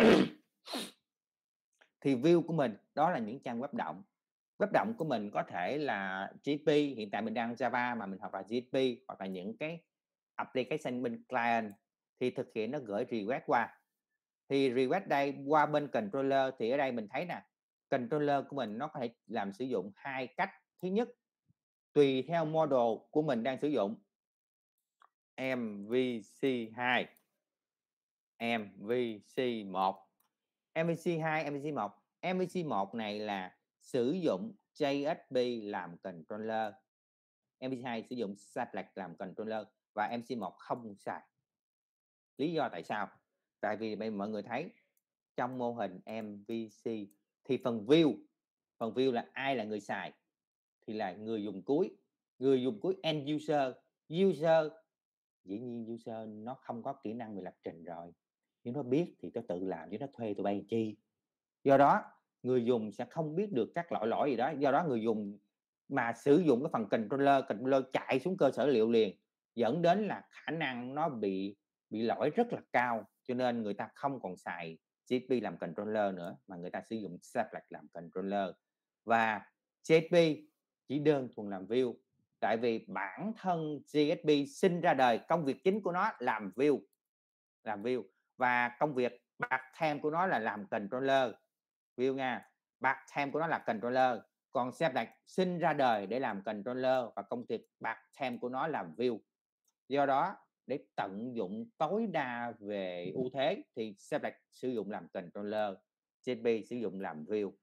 Thì view của mình đó là những trang web động. Web động của mình có thể là giê pê, hiện tại mình đang Java mà mình học là giê pê, hoặc là những cái application bên client thì thực hiện nó gửi request qua. Thì request đây qua bên controller thì ở đây mình thấy nè, controller của mình nó có thể làm sử dụng hai cách. Thứ nhất, tùy theo model của mình đang sử dụng, em vê xê hai, em vê xê một, em vê xê hai, em vê xê một. em vê xê một này là sử dụng jê ét pê làm controller, em vê xê hai sử dụng Saplat làm controller và em vê xê một không xài. Lý do tại sao? Tại vì mọi người thấy trong mô hình em vê xê thì phần view, phần view là ai là người xài thì là người dùng cuối, người dùng cuối end user. User dĩ nhiên user nó không có kỹ năng về lập trình rồi, nhưng nó biết thì nó tự làm, chứ nó thuê tụi bay chi. Do đó người dùng sẽ không biết được các lỗi lỗi gì đó. Do đó người dùng mà sử dụng cái phần controller, controller chạy xuống cơ sở liệu liền, dẫn đến là khả năng nó bị bị lỗi rất là cao. Cho nên người ta không còn xài giê ét pê làm controller nữa, mà người ta sử dụng Saplat làm controller. Và giê ét pê chỉ đơn thuần làm view, tại vì bản thân giê ét pê sinh ra đời công việc chính của nó làm view, làm view và công việc part time của nó là làm controller view nha. Part time của nó là controller, còn Saplat sinh ra đời để làm controller và công việc part time của nó làm view. Do đó để tận dụng tối đa về ưu thế thì Saplat sử dụng làm controller, giê ét pê sử dụng làm view.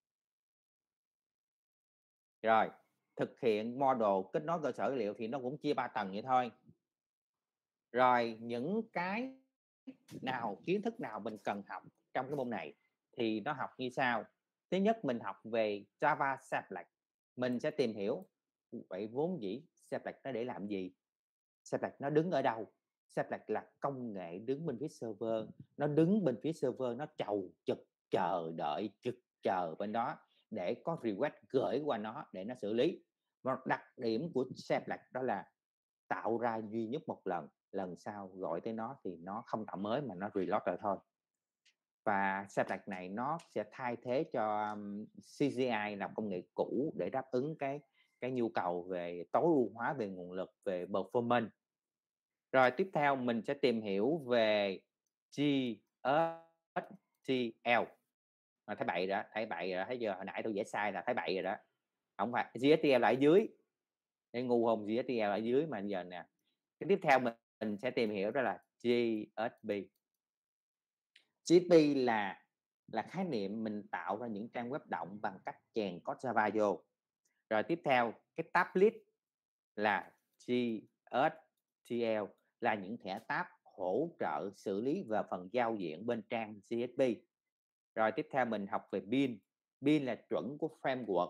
Rồi thực hiện model kết nối cơ sở dữ liệu thì nó cũng chia ba tầng vậy thôi. Rồi những cái nào, kiến thức nào mình cần học trong cái môn này thì nó học như sau. Thứ nhất, mình học về Java Saplat. Mình sẽ tìm hiểu vậy vốn dĩ Saplat nó để làm gì, Saplat nó đứng ở đâu. Saplat là công nghệ đứng bên phía server, nó đứng bên phía server, nó chầu trực chờ đợi trực chờ bên đó để có request gửi qua nó để nó xử lý. Và đặc điểm của Saplat đó là tạo ra duy nhất một lần, lần sau gọi tới nó thì nó không tạo mới mà nó reload rồi thôi. Và Saplat này nó sẽ thay thế cho um, xê giê i là công nghệ cũ để đáp ứng cái cái nhu cầu về tối ưu hóa về nguồn lực, về performance. Rồi tiếp theo mình sẽ tìm hiểu về giê ét tê lờ. À, thấy bậy rồi đó, thấy bậy rồi đó. Thấy giờ hồi nãy tôi vẽ sai là thấy bậy rồi đó. Không phải, giê ét tê lờ là ở dưới. Cái ngu hồn giê ét tê lờ là ở dưới mà giờ nè. Cái tiếp theo mình, mình sẽ tìm hiểu đó là giê ét pê. giê ét pê là là khái niệm mình tạo ra những trang web động bằng cách chèn code Java vô. Rồi tiếp theo cái tab list là giê ét tê lờ, là những thẻ tab hỗ trợ xử lý về phần giao diện bên trang giê ét pê. Rồi tiếp theo mình học về bin. Bin là chuẩn của framework.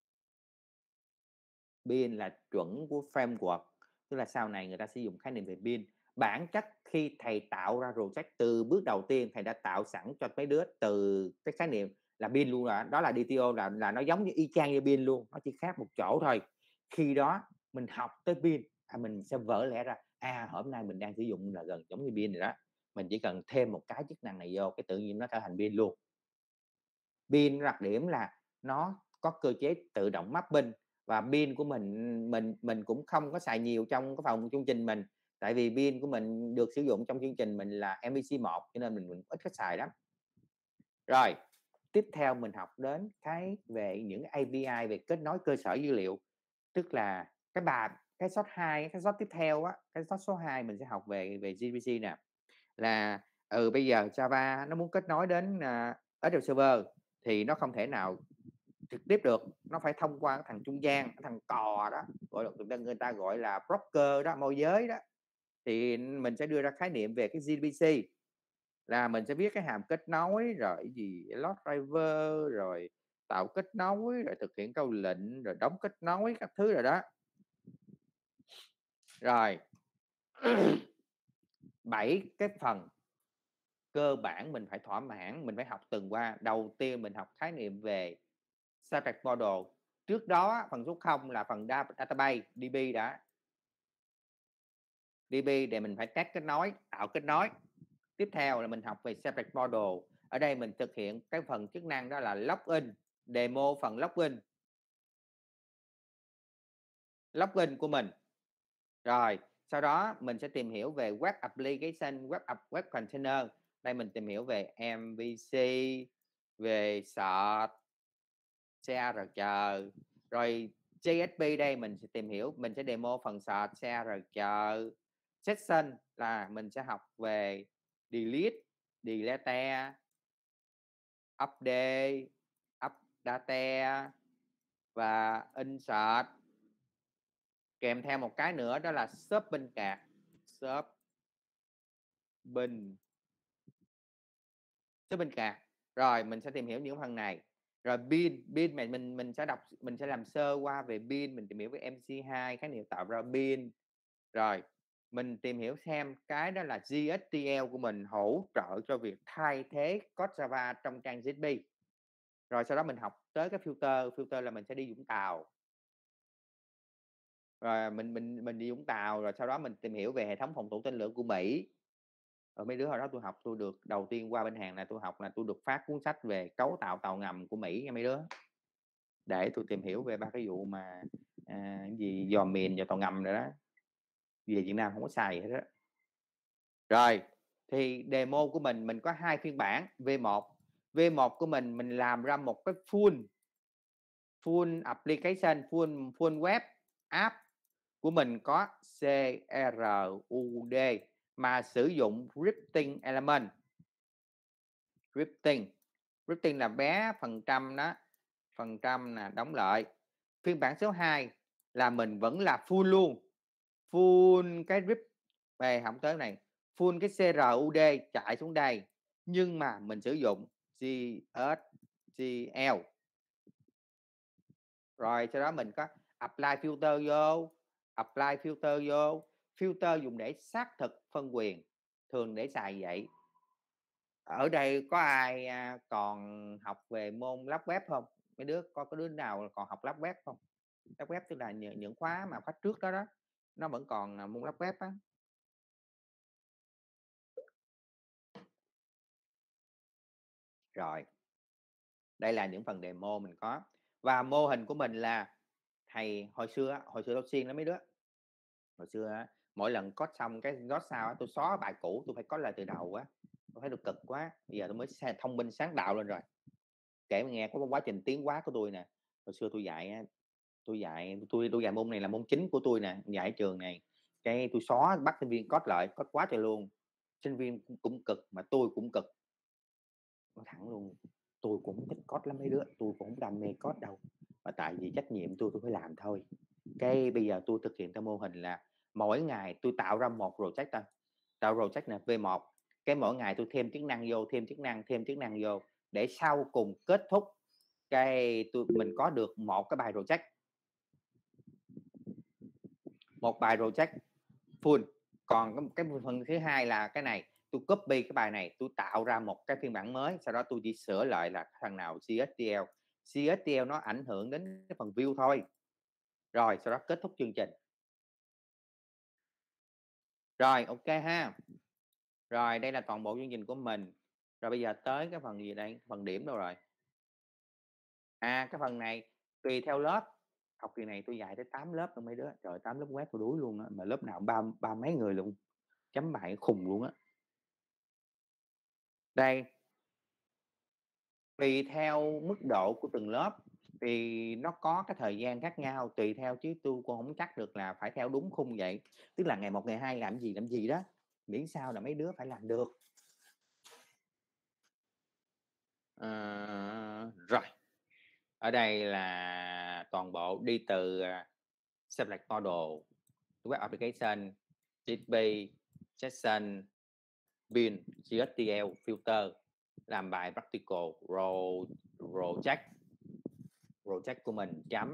Bin là chuẩn của framework, tức là sau này người ta sử dụng khái niệm về bin. Bản chất khi thầy tạo ra project từ bước đầu tiên, thầy đã tạo sẵn cho mấy đứa từ cái khái niệm là bin luôn rồi. Đó là đê tê ô, là là nó giống như y chang như bin luôn, nó chỉ khác một chỗ thôi. Khi đó mình học tới bin, à, mình sẽ vỡ lẽ ra à hôm nay mình đang sử dụng là gần giống như bin rồi đó, mình chỉ cần thêm một cái chức năng này vô cái tự nhiên nó trở thành bin luôn. Bin đặc điểm là nó có cơ chế tự động mapping, và pin của mình mình mình cũng không có xài nhiều trong cái phòng chương trình mình, tại vì pin của mình được sử dụng trong chương trình mình là em vê xê một, cho nên mình, mình ít có xài lắm. Rồi tiếp theo mình học đến cái về những a pê i về kết nối cơ sở dữ liệu, tức là cái bà cái slot hai, cái slot tiếp theo á, cái slot số hai mình sẽ học về về giê pê xê nè. Là ừ bây giờ Java nó muốn kết nối đến uh, ét quy eo server thì nó không thể nào trực tiếp được, nó phải thông qua cái thằng trung gian, cái thằng cò đó, gọi là người ta, người ta gọi là broker đó, môi giới đó. Thì mình sẽ đưa ra khái niệm về cái giê pê xê là mình sẽ viết cái hàm kết nối rồi gì load driver, rồi tạo kết nối, rồi thực hiện câu lệnh, rồi đóng kết nối các thứ rồi đó. Rồi bảy cái phần cơ bản mình phải thỏa mãn, mình phải học từng qua. Đầu tiên mình học khái niệm về Subject Model. Trước đó phần số không là phần database đê bê đã. đê bê để mình phải test kết nối, tạo kết nối. Tiếp theo là mình học về Subject Model. Ở đây mình thực hiện cái phần chức năng đó là login, demo phần login. Login của mình. Rồi, sau đó mình sẽ tìm hiểu về web application, web app, web container. Đây mình tìm hiểu về em vê xê, về sort, xê a rờ chờ. Rồi jê ét pê đây mình sẽ tìm hiểu, mình sẽ demo phần sort, xê a rờ chờ. Section là mình sẽ học về delete, delete, update, update và insert. Kèm theo một cái nữa đó là shopping cart. Shopping shopping cart. Rồi mình sẽ tìm hiểu những phần này. Rồi bin, bin mình mình mình sẽ đọc, mình sẽ làm sơ qua về bin, mình tìm hiểu về em xê hai, khái niệm tạo ra bin. Rồi mình tìm hiểu xem cái đó là giê ét tê lờ của mình hỗ trợ cho việc thay thế code Java trong trang giê ét pê. Rồi sau đó mình học tới cái filter, filter là mình sẽ đi Vũng Tàu. Rồi mình mình mình đi Vũng Tàu, rồi sau đó mình tìm hiểu về hệ thống phòng thủ tên lửa của Mỹ. Ở mấy đứa hồi đó tôi học, tôi được đầu tiên qua bên Hàn là tôi học là tôi được phát cuốn sách về cấu tạo tàu ngầm của Mỹ nha mấy đứa, để tôi tìm hiểu về ba cái vụ mà à, gì dò mìn, dò tàu ngầm rồi đó. Về Việt Nam không có xài hết đó. Rồi thì demo của mình mình có hai phiên bản vê một. vê một của mình mình làm ra một cái full full application, full full web app của mình có xê rờ u đê mà sử dụng scripting element. Scripting scripting là bé phần trăm đó, phần trăm là đóng lại. Phiên bản số hai là mình vẫn là full luôn, full cái script về không tới này, full cái xê rờ u đê chạy xuống đây, nhưng mà mình sử dụng giê ét giê lờ. Rồi sau đó mình có apply filter vô, apply filter vô. Filter dùng để xác thực phân quyền, thường để xài vậy. Ở đây có ai còn học về môn lắp web không? Mấy đứa có có đứa nào còn học lắp web không? Lắp web tức là những, những khóa mà khóa trước đó đó, nó vẫn còn môn lắp web á. Rồi đây là những phần demo mình có. Và mô hình của mình là thầy hồi xưa hồi xưa tôi xuyên lắm mấy đứa. Hồi xưa mỗi lần code xong cái đó sao tôi xóa bài cũ, tôi phải có lại từ đầu á, tôi thấy được cực quá. Bây giờ tôi mới thông minh sáng tạo lên rồi. Kể mà nghe có quá trình tiến hóa của tôi nè. Hồi xưa tôi dạy tôi dạy tôi tôi dạy môn này là môn chính của tôi nè, dạy trường này, cái tôi xóa bắt sinh viên code lại, code quá trời luôn. Sinh viên cũng cực mà tôi cũng cực. Nói thẳng luôn, tôi cũng thích code lắm mấy đứa, tôi cũng không đam mê code đâu, mà tại vì trách nhiệm tôi tôi phải làm thôi. Cái bây giờ tôi thực hiện theo mô hình là mỗi ngày tôi tạo ra một project thôi, tạo project là vê một, cái mỗi ngày tôi thêm chức năng vô, thêm chức năng, thêm chức năng vô, để sau cùng kết thúc cái tôi mình có được một cái bài project, một bài project full. Còn cái, cái phần thứ hai là cái này, tôi copy cái bài này, tôi tạo ra một cái phiên bản mới, sau đó tôi chỉ sửa lại là thằng nào xê ét tê lờ. xê ét tê lờ nó ảnh hưởng đến cái phần view thôi. Rồi sau đó kết thúc chương trình. Rồi ok ha. Rồi đây là toàn bộ chương trình của mình. Rồi bây giờ tới cái phần gì đây? Phần điểm đâu rồi? À cái phần này tùy theo lớp. Học kỳ này tôi dạy tới tám lớp rồi mấy đứa. Trời, tám lớp web tôi đuối luôn á, mà lớp nào ba ba mấy người luôn. Chấm bài khùng luôn á. Đây. Tùy theo mức độ của từng lớp Thì nó có cái thời gian khác nhau tùy theo, chứ tôi cũng không chắc được là phải theo đúng khung vậy. Tức là ngày một, ngày hai làm gì làm gì đó, miễn sao là mấy đứa phải làm được. Ờ, rồi. Ở đây là toàn bộ đi từ uh, Select Model, Web Application, giê pê, Session, Bin, xê ét tê lờ, Filter, làm bài practical, rồi rồi check, rồi check của mình chấm,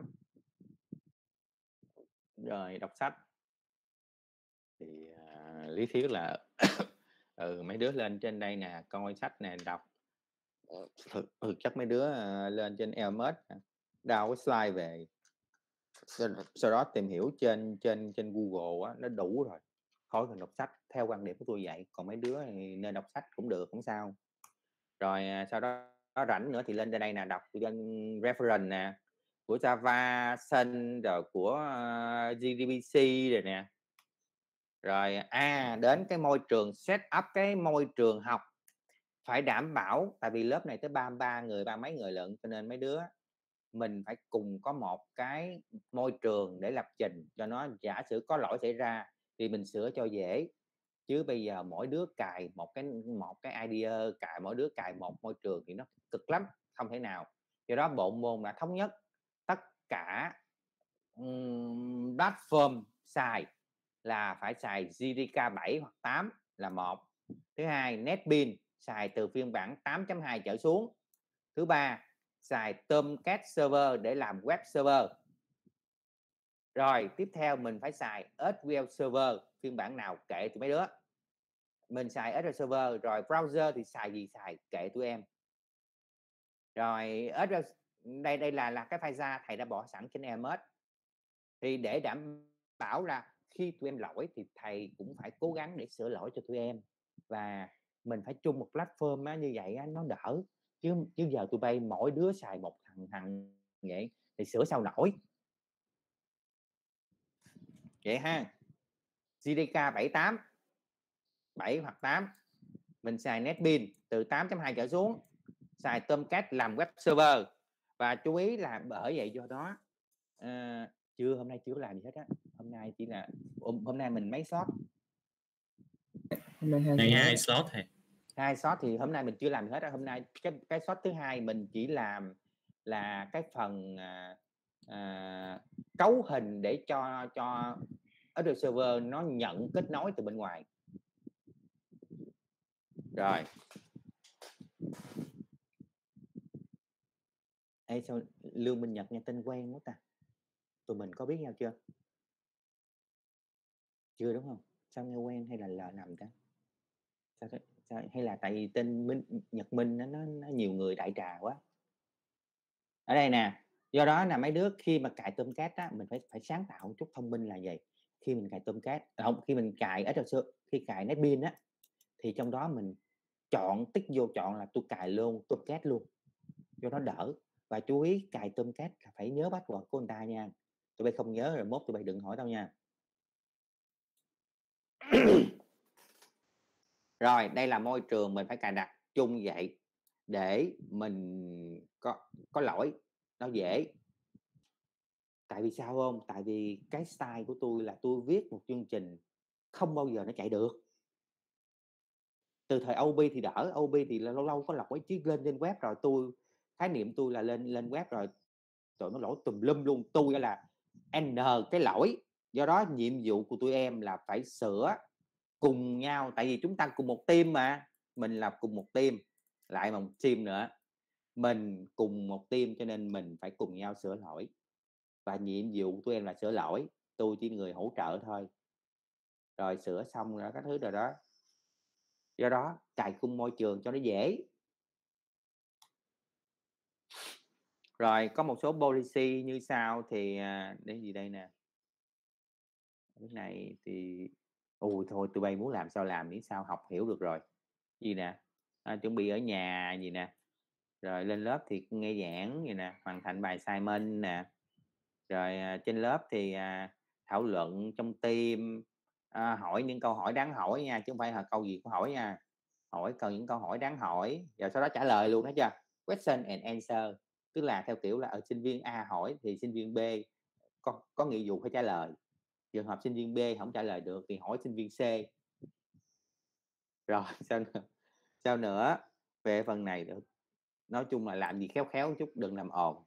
rồi đọc sách. Thì uh, lý thuyết là ừ, mấy đứa lên trên đây nè, coi sách nè, đọc. Thực, thực chất mấy đứa uh, lên trên Elmos đào cái slide về, sau đó tìm hiểu trên trên trên Google á, nó đủ rồi, khỏi cần đọc sách. Theo quan điểm của tôi vậy. Còn mấy đứa thì nên đọc sách cũng được, không sao. Rồi sau đó có rảnh nữa thì lên đây nè, đọc trên reference nè, của Java, Sun, rồi của uh, giê đê bê xê rồi nè. Rồi à, đến cái môi trường set up, cái môi trường học phải đảm bảo, tại vì lớp này tới ba mươi ba người, ba mấy người lận, cho nên mấy đứa mình phải cùng có một cái môi trường để lập trình cho nó. Giả sử có lỗi xảy ra thì mình sửa cho dễ, chứ bây giờ mỗi đứa cài một cái một cái idea, cài mỗi đứa cài một môi trường thì nó cực lắm, không thể nào. Do đó bộ môn đã thống nhất tất cả um, platform xài là phải xài giê đê ca bảy hoặc tám là một. Thứ hai, NetBeans xài từ phiên bản tám chấm hai trở xuống. Thứ ba, xài Tomcat server để làm web server. Rồi tiếp theo mình phải xài ét quy lờ server, phiên bản nào kệ tụi mấy đứa. Mình xài ét quy lờ server. Rồi browser thì xài gì xài kệ tụi em. Rồi ét quy lờ, đây đây là là cái file ra thầy đã bỏ sẵn trên Elmos. Thì để đảm bảo là khi tụi em lỗi thì thầy cũng phải cố gắng để sửa lỗi cho tụi em, và mình phải chung một platform á, như vậy á, nó đỡ. Chứ chứ giờ tụi bay mỗi đứa xài một thằng thằng vậy thì sửa sao nổi vậy ha. giê đê ca bảy tám, bảy hoặc tám, mình xài NetBeans từ tám chấm hai trở xuống, xài Tomcat làm web server. Và chú ý là bởi vậy do đó à, chưa hôm nay chưa làm gì hết á. Hôm nay chỉ là hôm nay mình mấy slot, Hôm nay hai Ngày slot. hai slot thầy. hai slot thì hôm nay mình chưa làm gì hết á. Hôm nay cái cái slot thứ hai mình chỉ làm là cái phần à, à, cấu hình để cho cho ở the server nó nhận kết nối từ bên ngoài. Rồi. Ê, sao Lương Minh Nhật nghe tên quen quá ta? Tụi mình có biết nhau chưa? Chưa đúng không? Sao nghe quen hay là lờ nằm ta? Sao, sao, hay là tại vì tên Minh, Nhật Minh nó, nó, nó nhiều người đại trà quá. Ở đây nè, do đó là mấy đứa khi mà cài Tomcat á, mình phải phải sáng tạo một chút thông minh là gì? Khi mình cài Tomcat, không, khi mình cài ở khi cài NetBeans á, thì trong đó mình chọn tích vô chọn là tôi cài luôn Tomcat luôn, cho nó đỡ. Và chú ý cài Tomcat là phải nhớ password của người ta nha. Tụi bay không nhớ rồi mốt tụi bay đừng hỏi tao nha. Rồi đây là môi trường mình phải cài đặt chung vậy để mình có có lỗi nó dễ. Tại vì sao không? Tại vì cái style của tôi là tôi viết một chương trình không bao giờ nó chạy được. Từ thời ô bê thì đỡ, ô bê thì là lâu lâu có lỗi, chứ lên trên web rồi tôi khái niệm tôi là lên lên web rồi tụi nó lỗi tùm lum luôn. Tôi là n cái lỗi. Do đó nhiệm vụ của tụi em là phải sửa cùng nhau, tại vì chúng ta cùng một team mà, mình là cùng một team, lại một team nữa, mình cùng một team cho nên mình phải cùng nhau sửa lỗi. Và nhiệm vụ của tụi em là sửa lỗi, tôi chỉ người hỗ trợ thôi. Rồi sửa xong rồi các thứ rồi đó. Do đó cài khung môi trường cho nó dễ. Rồi có một số policy như sau thì đến gì đây nè. Cái này thì ui thôi tụi bay muốn làm sao làm, miễn sao học hiểu được rồi. Gì nè, à, chuẩn bị ở nhà gì nè, rồi lên lớp thì nghe giảng gì nè, hoàn thành bài assignment nè, rồi à, trên lớp thì à, thảo luận trong team, à, hỏi những câu hỏi đáng hỏi nha, chứ không phải là câu gì cũng hỏi nha, hỏi cần những câu hỏi đáng hỏi, rồi sau đó trả lời luôn đó chưa, question and answer. tức là theo kiểu là ở sinh viên A hỏi thì sinh viên B có có nghĩa vụ phải trả lời, trường hợp sinh viên B không trả lời được thì hỏi sinh viên C. Rồi sao nữa? Sao nữa về phần này được, nói chung là làm gì khéo khéo chút, đừng làm ồn.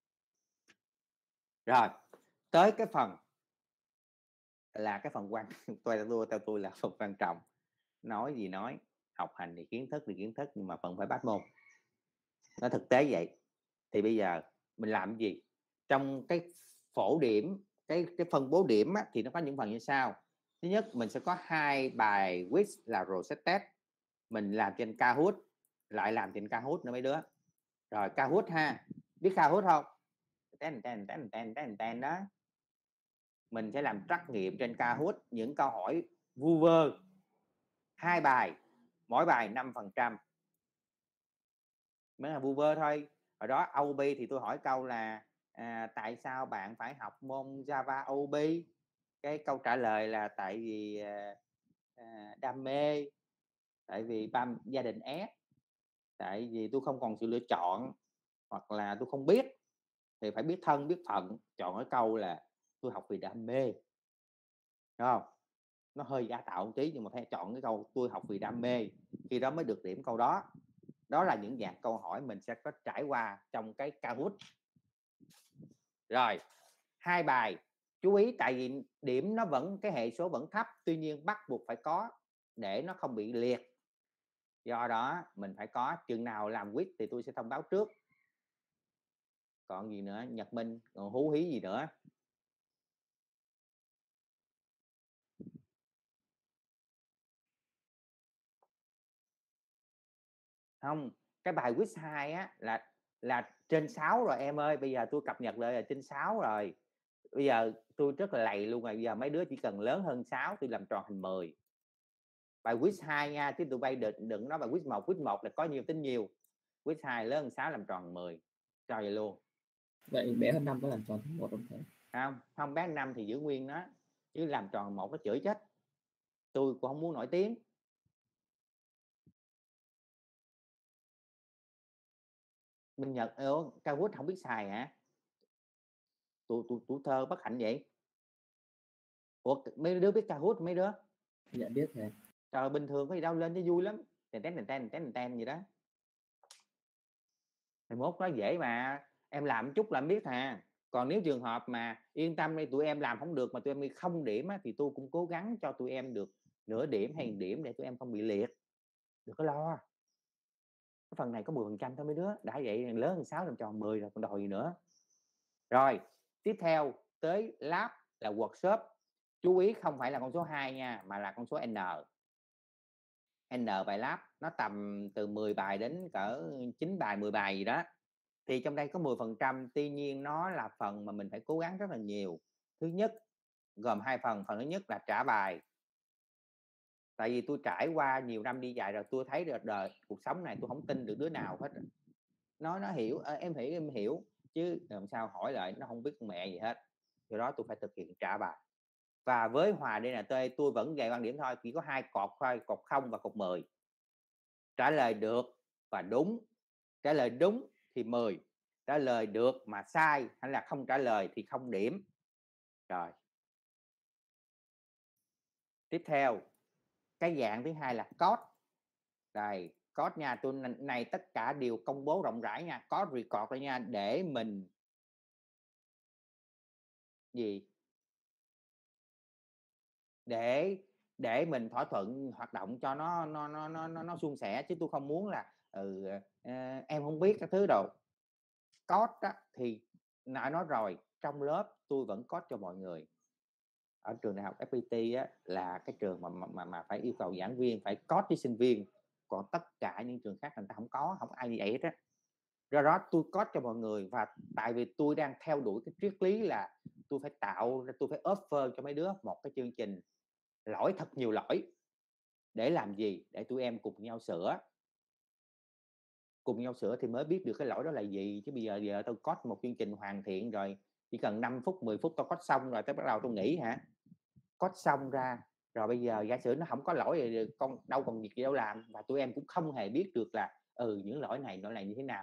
Rồi tới cái phần là cái phần quan tôi tôi theo tôi là phần quan trọng. Nói gì nói, học hành thì kiến thức thì kiến thức, nhưng mà phần phải bắt môn, nó thực tế vậy. Thì bây giờ mình làm cái gì trong cái phổ điểm, cái cái phân bố điểm á, thì nó có những phần như sau. Thứ nhất, mình sẽ có hai bài quiz là process test, mình làm trên Kahoot, lại làm trên Kahoot nữa mấy đứa. Rồi Kahoot ha, biết Kahoot không? Ten ten ten ten ten ten đó, mình sẽ làm trắc nghiệm trên Kahoot những câu hỏi vu vơ, hai bài, mỗi bài năm phần trăm, mới là vu vơ thôi. Ở đó o bê thì tôi hỏi câu là à, tại sao bạn phải học môn Java o bê? Cái câu trả lời là tại vì à, à, đam mê, tại vì ba gia đình ép, tại vì tôi không còn sự lựa chọn, hoặc là tôi không biết, thì phải biết thân biết phận. Chọn cái câu là tôi học vì đam mê, đúng không? Nó hơi giả tạo một tí, nhưng mà phải chọn cái câu tôi học vì đam mê, khi đó mới được điểm câu đó. Đó là những dạng câu hỏi mình sẽ có trải qua trong cái Kahoot. Rồi hai bài chú ý, tại vì điểm nó vẫn, cái hệ số vẫn thấp, tuy nhiên bắt buộc phải có để nó không bị liệt. Do đó mình phải có, chừng nào làm quiz thì tôi sẽ thông báo trước. Còn gì nữa Nhật Minh, còn hú hí gì nữa? Không, cái bài quiz hai á là là trên sáu rồi em ơi, bây giờ tôi cập nhật lại là trên sáu rồi. Bây giờ tôi rất là lầy luôn rồi, bây giờ mấy đứa chỉ cần lớn hơn sáu tôi làm tròn thành mười. Bài quiz hai nha, chứ tụi bay đừng, đừng nói bài quiz một, quiz một là có nhiều tính nhiều, quiz hai lớn hơn sáu làm tròn mười, cho vậy luôn. Vậy bé hơn năm có làm tròn thành một không thế? Không, không bé năm thì giữ nguyên nó, chứ làm tròn một nó chửi chết. Tôi cũng không muốn nổi tiếng. Minh Nhật ơ Kahoot không biết xài hả? Tụi tụi tụi thơ bất hạnh vậy. Ủa mấy đứa biết Kahoot mấy đứa? Dạ biết rồi. Trời, bình thường có gì đâu, lên cho vui lắm, tèn tén tèn tén tèn tén gì đó. Mày mốt nó dễ mà, em làm chút là em biết hà. Còn nếu trường hợp mà yên tâm đi, tụi em làm không được mà tụi em không điểm á, thì tôi cũng cố gắng cho tụi em được nửa điểm hay điểm để tụi em không bị liệt, đừng có lo. Cái phần này có mười phần trăm thôi mấy đứa, đã vậy lớn hơn sáu làm tròn mười rồi còn đòi gì nữa. Rồi tiếp theo tới lab là workshop. Chú ý không phải là con số hai nha, mà là con số n. N bài lab nó tầm từ mười bài đến cỡ chín bài, mười bài gì đó. Thì trong đây có mười phần trăm, tuy nhiên nó là phần mà mình phải cố gắng rất là nhiều. Thứ nhất gồm hai phần, phần thứ nhất là trả bài. Tại vì tôi trải qua nhiều năm đi dạy rồi, tôi thấy được đời cuộc sống này tôi không tin được đứa nào hết. Nói nó hiểu, à, em hiểu em hiểu, chứ làm sao hỏi lại nó không biết mẹ gì hết. Do đó tôi phải thực hiện trả bài. Và với Hòa đê en tê tôi vẫn về quan điểm thôi, chỉ có hai cột thôi, cột không và cột mười. Trả lời được và đúng, trả lời đúng thì mười, trả lời được mà sai hay là không trả lời thì không điểm. Rồi tiếp theo cái dạng thứ hai là code. Rồi code nha, tôi này tất cả đều công bố rộng rãi nha, code record rồi nha, để mình gì để để mình thỏa thuận hoạt động cho nó nó nó nó nó, nó suôn sẻ, chứ tôi không muốn là ừ, à, em không biết các thứ đâu. Code đó thì nãy nói rồi, trong lớp tôi vẫn code cho mọi người. Ở trường đại học ép pê tê á, là cái trường mà, mà mà phải yêu cầu giảng viên phải code với sinh viên, còn tất cả những trường khác người ta không có, không ai như vậy hết á. Do đó tôi code cho mọi người, và tại vì tôi đang theo đuổi cái triết lý là tôi phải tạo ra, tôi phải offer cho mấy đứa một cái chương trình lỗi thật nhiều lỗi. Để làm gì? Để tụi em cùng nhau sửa, cùng nhau sửa thì mới biết được cái lỗi đó là gì. Chứ bây giờ giờ tôi code một chương trình hoàn thiện rồi, chỉ cần năm phút mười phút tôi code xong rồi tới bắt đầu tôi nghĩ hả? Code xong ra rồi bây giờ giả sử nó không có lỗi thì con đâu còn việc gì đâu làm, và tụi em cũng không hề biết được là ừ những lỗi này nó là như thế nào.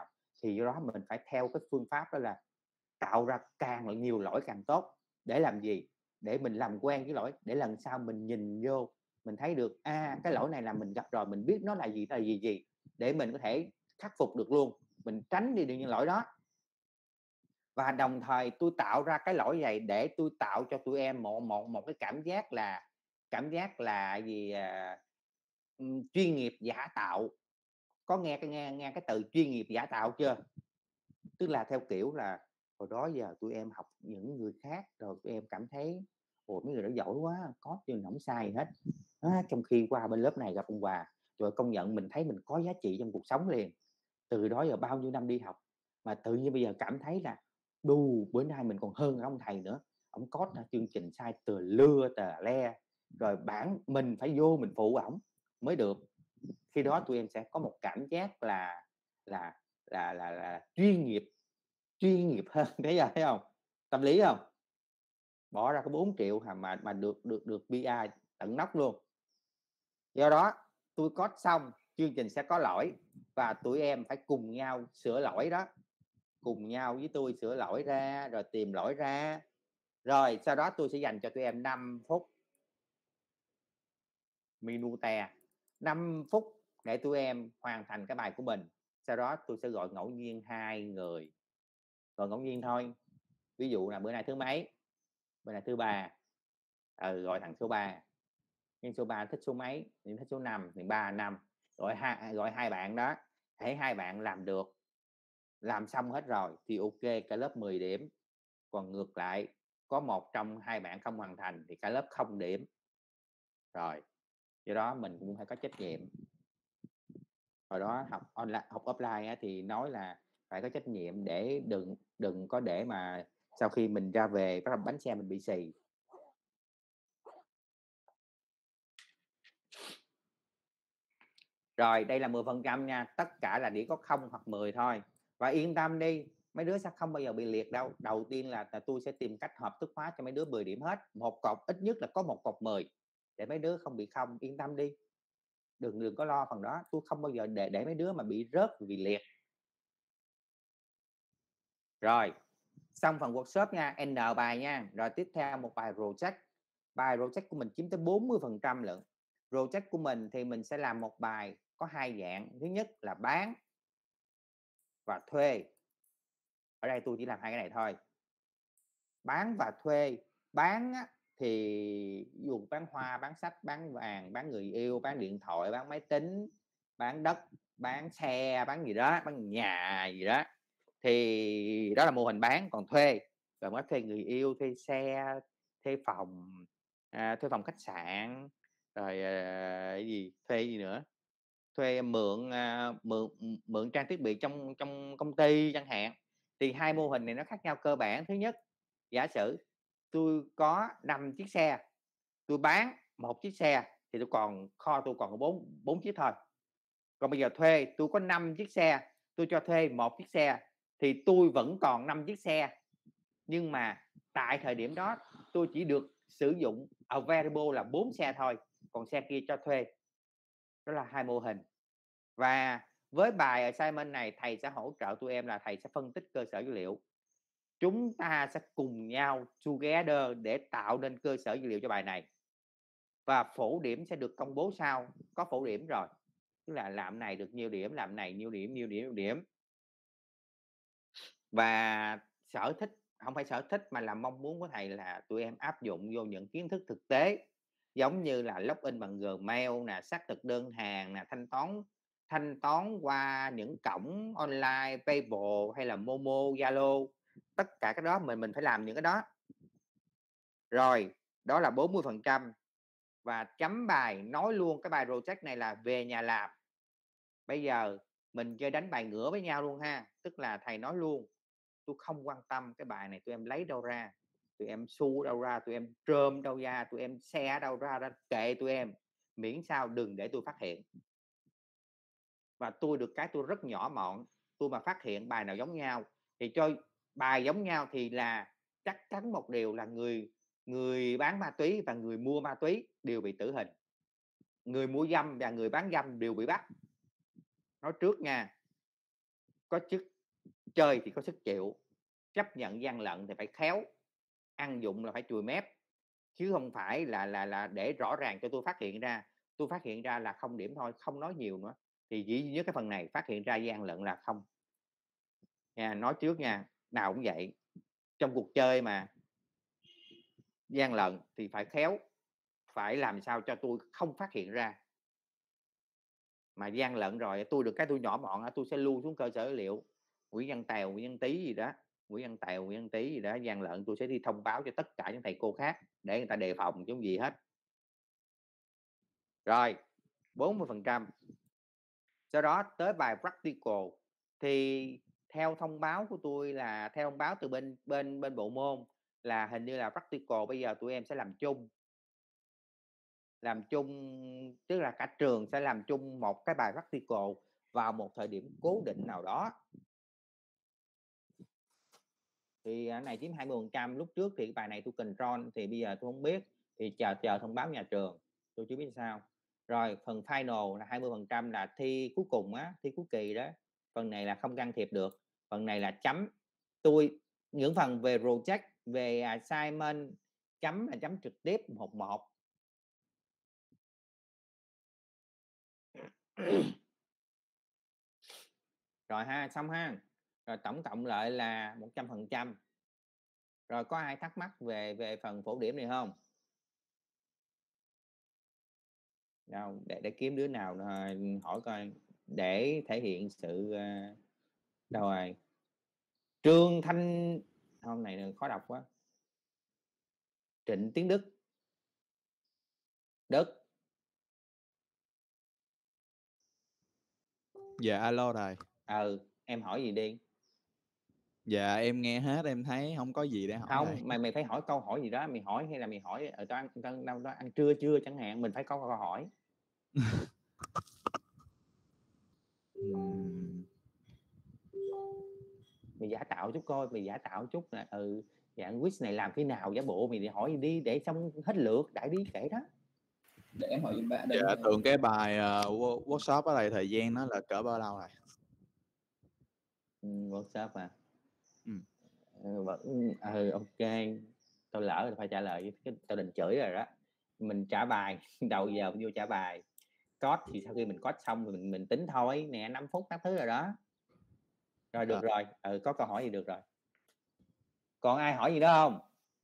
thì do đó mình phải theo cái phương pháp đó là tạo ra càng nhiều lỗi càng tốt. Để làm gì? Để mình làm quen với lỗi, để lần sau mình nhìn vô mình thấy được à cái lỗi này là mình gặp rồi, mình biết nó là gì là gì gì để mình có thể khắc phục được luôn, mình tránh đi được những lỗi đó. Và đồng thời tôi tạo ra cái lỗi này để tôi tạo cho tụi em một một một cái cảm giác là cảm giác là gì à, um, chuyên nghiệp giả tạo. Có nghe cái nghe nghe cái từ chuyên nghiệp giả tạo chưa? Tức là theo kiểu là hồi đó giờ tụi em học những người khác rồi tụi em cảm thấy ủa mấy người đó giỏi quá, có chứ không sai gì hết à, trong khi qua bên lớp này gặp ông Hòa rồi công nhận mình thấy mình có giá trị trong cuộc sống liền. Từ đó giờ bao nhiêu năm đi học mà tự nhiên bây giờ cảm thấy là đù bữa nay mình còn hơn ông thầy nữa, ông có chương trình sai tờ lưa tờ le rồi bản mình phải vô mình phụ ổng mới được. Khi đó tụi em sẽ có một cảm giác là là là là, là chuyên nghiệp chuyên nghiệp hơn. Thấy giờ thấy không? Tâm lý không? Bỏ ra có bốn triệu mà mà được được được pê e tận nóc luôn. Do đó tôi code xong chương trình sẽ có lỗi và tụi em phải cùng nhau sửa lỗi đó, cùng nhau với tôi sửa lỗi ra rồi tìm lỗi ra, rồi sau đó tôi sẽ dành cho tụi em năm phút minute năm phút để tụi em hoàn thành cái bài của mình. Sau đó tôi sẽ gọi ngẫu nhiên hai người, gọi ngẫu nhiên thôi, ví dụ là bữa nay thứ mấy, bữa nay thứ ba, ừ, gọi thằng số ba, nhưng số ba thích số mấy, nhưng thích số năm thì ba năm, gọi hai gọi hai bạn đó, thấy hai bạn làm được làm xong hết rồi thì ok, cả lớp mười điểm. Còn ngược lại có một trong hai bạn không hoàn thành thì cả lớp không điểm. Rồi do đó mình cũng phải có trách nhiệm. Hồi đó học online học offline á, thì nói là phải có trách nhiệm để đừng đừng có để mà sau khi mình ra về bắt đầu bánh xe mình bị xì. Rồi đây là mười phần trăm nha, tất cả là chỉ có không hoặc mười thôi. Và yên tâm đi, mấy đứa sẽ không bao giờ bị liệt đâu. Đầu tiên là, là tôi sẽ tìm cách hợp thức hóa cho mấy đứa mười điểm hết. Một cột, ít nhất là có một cột mười để mấy đứa không bị không. Yên tâm đi, đừng đừng có lo phần đó. Tôi không bao giờ để để mấy đứa mà bị rớt vì liệt. Rồi xong phần workshop nha, N bài nha. Rồi tiếp theo một bài project. Bài project của mình chiếm tới bốn mươi phần trăm lượng. Project của mình thì mình sẽ làm một bài có hai dạng. Thứ nhất là bán và thuê. Ở đây tôi chỉ làm hai cái này thôi. Bán và thuê. Bán á, thì ví dụ bán hoa, bán sách, bán vàng, bán người yêu, bán điện thoại, bán máy tính, bán đất, bán xe, bán gì đó, bán nhà gì đó, thì đó là mô hình bán. Còn thuê rồi mới thuê người yêu, thuê xe, thuê phòng, à, thuê phòng khách sạn, rồi à, cái gì thuê gì nữa, thuê mượn à, mượn mượn trang thiết bị trong trong công ty chẳng hạn. Thì hai mô hình này nó khác nhau cơ bản. Thứ nhất, giả sử tôi có năm chiếc xe, tôi bán một chiếc xe thì tôi còn kho tôi còn có bốn bốn chiếc thôi. Còn bây giờ thuê, tôi có năm chiếc xe, tôi cho thuê một chiếc xe thì tôi vẫn còn năm chiếc xe, nhưng mà tại thời điểm đó tôi chỉ được sử dụng available là bốn xe thôi, còn xe kia cho thuê. Đó là hai mô hình. Và với bài assignment này thầy sẽ hỗ trợ tụi em là thầy sẽ phân tích cơ sở dữ liệu. Chúng ta sẽ cùng nhau together để tạo nên cơ sở dữ liệu cho bài này. Và phổ điểm sẽ được công bố sau. Có phổ điểm rồi, tức là làm này được nhiêu điểm, làm này nhiêu điểm, nhiêu điểm, nhiêu điểm. Và sở thích, không phải sở thích mà là mong muốn của thầy là tụi em áp dụng vô những kiến thức thực tế, giống như là login bằng Gmail nè, xác thực đơn hàng nè, thanh toán thanh toán qua những cổng online, PayPal hay là Momo, Zalo, tất cả cái đó mình mình phải làm những cái đó. Rồi đó là bốn mươi phần trăm. Và chấm bài, nói luôn cái bài project này là về nhà làm. Bây giờ mình chơi đánh bài ngửa với nhau luôn ha, tức là thầy nói luôn, tôi không quan tâm cái bài này tụi em lấy đâu ra, tụi em xu đâu ra, tụi em trơm đâu ra, tụi em xe đâu ra, ra kệ tụi em, miễn sao đừng để tôi phát hiện. Và tôi được cái tôi rất nhỏ mọn, tôi mà phát hiện bài nào giống nhau thì cho bài giống nhau thì là chắc chắn một điều là người người bán ma túy và người mua ma túy đều bị tử hình, người mua dâm và người bán dâm đều bị bắt. Nói trước nha, có chức chơi thì có sức chịu, chấp nhận gian lận thì phải khéo, ăn dụng là phải chùi mép, chứ không phải là là là để rõ ràng cho tôi phát hiện ra. Tôi phát hiện ra là không điểm thôi, không nói nhiều nữa. Thì chỉ với cái phần này phát hiện ra gian lận là không. Nha, nói trước nha, nào cũng vậy. Trong cuộc chơi mà gian lận thì phải khéo, phải làm sao cho tôi không phát hiện ra. Mà gian lận rồi tôi được cái tôi nhỏ mọn, tôi sẽ lưu xuống cơ sở dữ liệu Nguyễn Văn Tèo, Nguyễn Văn Tý gì đó, Nguyễn Văn Tèo, Nguyễn Văn Tý gì đó gian lận, tôi sẽ đi thông báo cho tất cả những thầy cô khác để người ta đề phòng chứ không gì hết. Rồi bốn mươi phần trăm. Sau đó tới bài practical thì theo thông báo của tôi là theo thông báo từ bên bên bên bộ môn là hình như là practical bây giờ tụi em sẽ làm chung. Làm chung tức là cả trường sẽ làm chung một cái bài practical vào một thời điểm cố định nào đó. Thì cái này chiếm hai mươi phần trăm. Lúc trước thì cái bài này tôi control thì bây giờ tôi không biết, thì chờ chờ thông báo nhà trường, tôi chưa biết sao. Rồi phần final là hai mươi phần trăm là thi cuối cùng á, thi cuối kỳ đó. Phần này là không can thiệp được, phần này là chấm. Tôi những phần về project, về assignment chấm là chấm trực tiếp một một. Rồi ha, xong ha. Rồi tổng cộng lại là một trăm phần trăm. Rồi có ai thắc mắc về về phần phổ điểm này không? Đâu, để để kiếm đứa nào hỏi coi để thể hiện sự uh... đâu rồi. Trương Thanh, hôm này khó đọc quá. Trịnh Tiến Đức. Đức. Dạ alo thầy. Ừ, em hỏi gì đi. Dạ em nghe hết, em thấy không có gì để hỏi. Không, thầy. mày mày phải hỏi câu hỏi gì đó, mày hỏi hay là mày hỏi ở tao ăn tao đâu đó ăn trưa chưa chẳng hạn, mình phải có câu hỏi. Ừm, Mày giả tạo chút coi, mày giả tạo chút là ừ dạng quiz này làm thế nào giả bộ, mày đi hỏi gì đi để xong hết lượt đại đi kể đó. Để em hỏi giùm bạn đây. Dạ thường cái bài uh, workshop ở đây thời gian nó là cỡ bao lâu rồi? Ừ, workshop à? Ừ. Ừ, vẫn ừ, ok. Tao lỡ rồi phải trả lời, cái tao định chửi rồi đó. Mình trả bài đầu giờ vô trả bài. Code thì sau khi mình code xong mình mình tính thôi nè, năm phút các thứ rồi đó. Rồi được À. rồi, ừ, có câu hỏi gì được rồi. Còn ai hỏi gì đó không?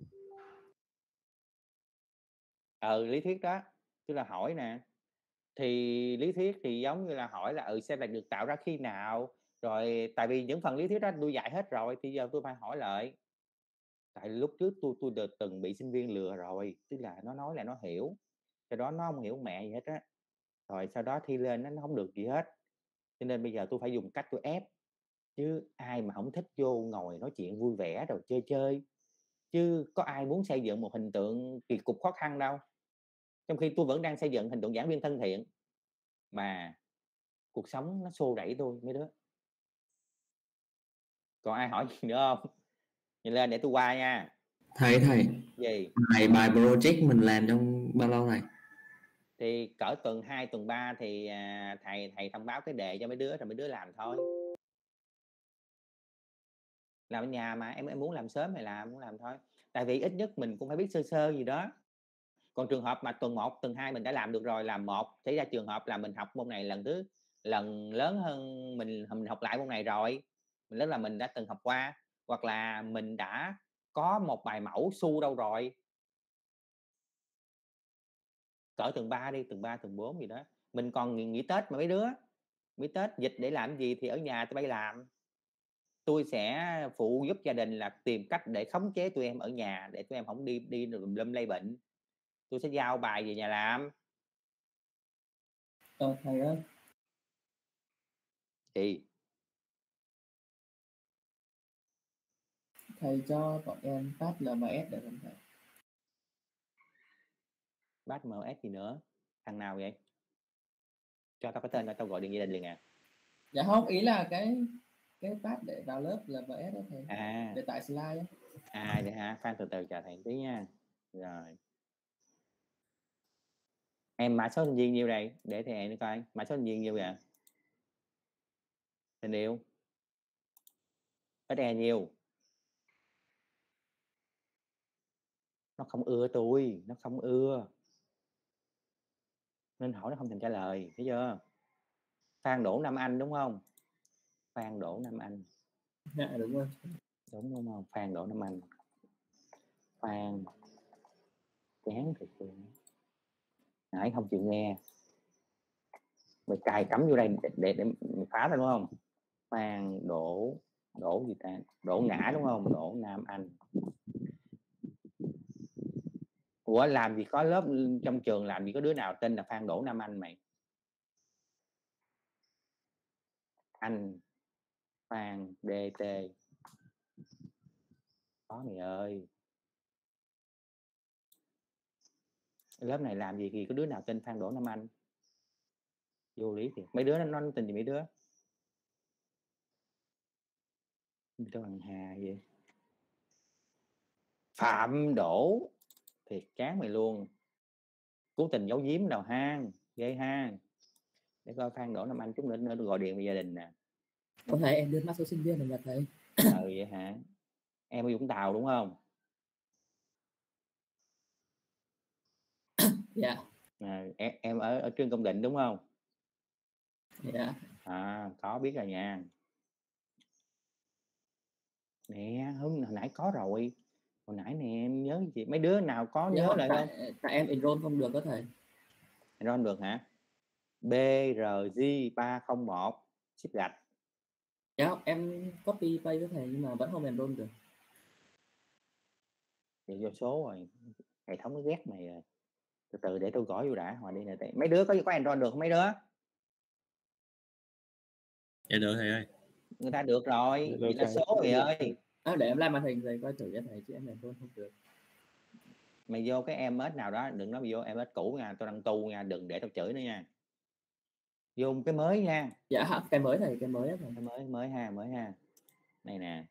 Ừ, lý thuyết đó, tức là hỏi nè. Thì lý thuyết thì giống như là hỏi là ừ xe lệch được tạo ra khi nào, rồi tại vì những phần lý thuyết đó tôi dạy hết rồi thì giờ tôi phải hỏi lại. Tại lúc trước tôi tôi được từng bị sinh viên lừa rồi, tức là nó nói là nó hiểu, sau đó nó không hiểu mẹ gì hết á, rồi sau đó thi lên nó không được gì hết, cho nên bây giờ tôi phải dùng cách tôi ép. Chứ ai mà không thích vô ngồi nói chuyện vui vẻ rồi chơi chơi, chứ có ai muốn xây dựng một hình tượng kỳ cục khó khăn đâu, trong khi tôi vẫn đang xây dựng hình tượng giảng viên thân thiện mà cuộc sống nó xô đẩy tôi mấy đứa. Còn ai hỏi gì nữa không? Nhìn lên để tôi qua nha. Thầy thầy Gì? bài bài project mình làm trong bao lâu này? Thì cỡ tuần hai tuần ba thì à, thầy thầy thông báo cái đề cho mấy đứa rồi mấy đứa làm thôi. Làm ở nhà mà em em muốn làm sớm thì làm, muốn làm thôi. Tại vì ít nhất mình cũng phải biết sơ sơ gì đó. Còn trường hợp mà tuần một tuần hai mình đã làm được rồi, làm một xảy ra trường hợp là mình học môn này lần thứ lần lớn hơn mình mình học lại môn này rồi, mình rất là mình đã từng học qua, hoặc là mình đã có một bài mẫu su đâu rồi, cỡ tuần ba đi, tuần ba tuần bốn gì đó. Mình còn nghỉ, nghỉ Tết mà mấy đứa, nghỉ Tết dịch để làm gì thì ở nhà tôi bay làm. Tôi sẽ phụ giúp gia đình là tìm cách để khống chế tụi em ở nhà, để tụi em không đi đi lâm lây bệnh. Tôi sẽ giao bài về nhà làm. Ờ thầy ơi, Thì thầy cho bọn em pass lờ em ét được không thầy? Bác em ét gì nữa? Thằng nào vậy? Cho tao cái tên, tao gọi điện gia đình liền à. Dạ không, ý là cái cái pass để vào lớp lờ em ét đó thầy. À, Để tại slide á. à vậy hả? Khoan từ từ chờ thầy tí nha. Rồi. Em mã số sinh viên nhiêu đây? Để thầy nó coi. Mã số sinh viên nhiêu vậy? Tình yêu. ít e nhiều. Nó không ưa tôi, nó không ưa nên hỏi nó không thèm trả lời, thấy chưa? Phan Đỗ Nam Anh đúng không? Phan Đỗ Nam Anh. Dạ đúng rồi. Đúng đúng không? Phan Đỗ Nam Anh. Phan chán thiệt luôn. Nãy không chịu nghe. Mày cài cắm vô đây để, để, để phá ra đúng không? Phan Đỗ Đỗ gì ta? Đỗ Ngã đúng không? Đỗ Nam Anh. Ủa làm gì có lớp trong trường làm gì có đứa nào tên là Phan Đỗ Nam Anh mày? Anh Phan đê tê. Có mày ơi. Lớp này làm gì thì có đứa nào tên Phan Đỗ Nam Anh? Vô lý thiệt. Mấy đứa nó nó tình gì mấy đứa? Cho bằng Hà vậy. Phạm Đỗ. Thiệt chán mày luôn. Cố tình giấu giếm nào hang. Ghê ha. Để coi Phan Đỗ Nam Anh chút nữa nữa gọi điện về gia đình nè. Có thể em đưa mắt số sinh viên này mà thầy. Ừ vậy hả? Em ở Vũng Tàu đúng không? Dạ. À, em, em ở ở Trương Công Định đúng không? Dạ. À có biết rồi nha. Nè hôm hồi nãy có rồi. Hồi nãy nè em nhớ gì? Mấy đứa nào có Dạ, nhớ lại tại, không? tại em enroll không được có thầy. Enroll được hả? B R G ba không một ship gạch. Dạ em copy paste với thầy nhưng mà vẫn không enroll được. Vậy vô số rồi. Hệ thống nó ghét mày rồi. Từ từ để tôi gõ vô đã. Hồi đi nè. Mấy đứa có có enroll được không mấy đứa? Dạ được thầy ơi. Người ta được rồi. Được Vậy là thầy. số mày ơi. À, để em làm màn hình thầy coi thử cho thầy chứ em enroll không được. Mày vô cái em ét nào đó đừng nói mày vô em ét cũ nha, tôi đang tu nha, đừng để tao chửi nữa nha. Vô cái mới nha. Dạ cái mới thầy, cái mới thầy. Cái mới mới ha, mới ha. Này nè.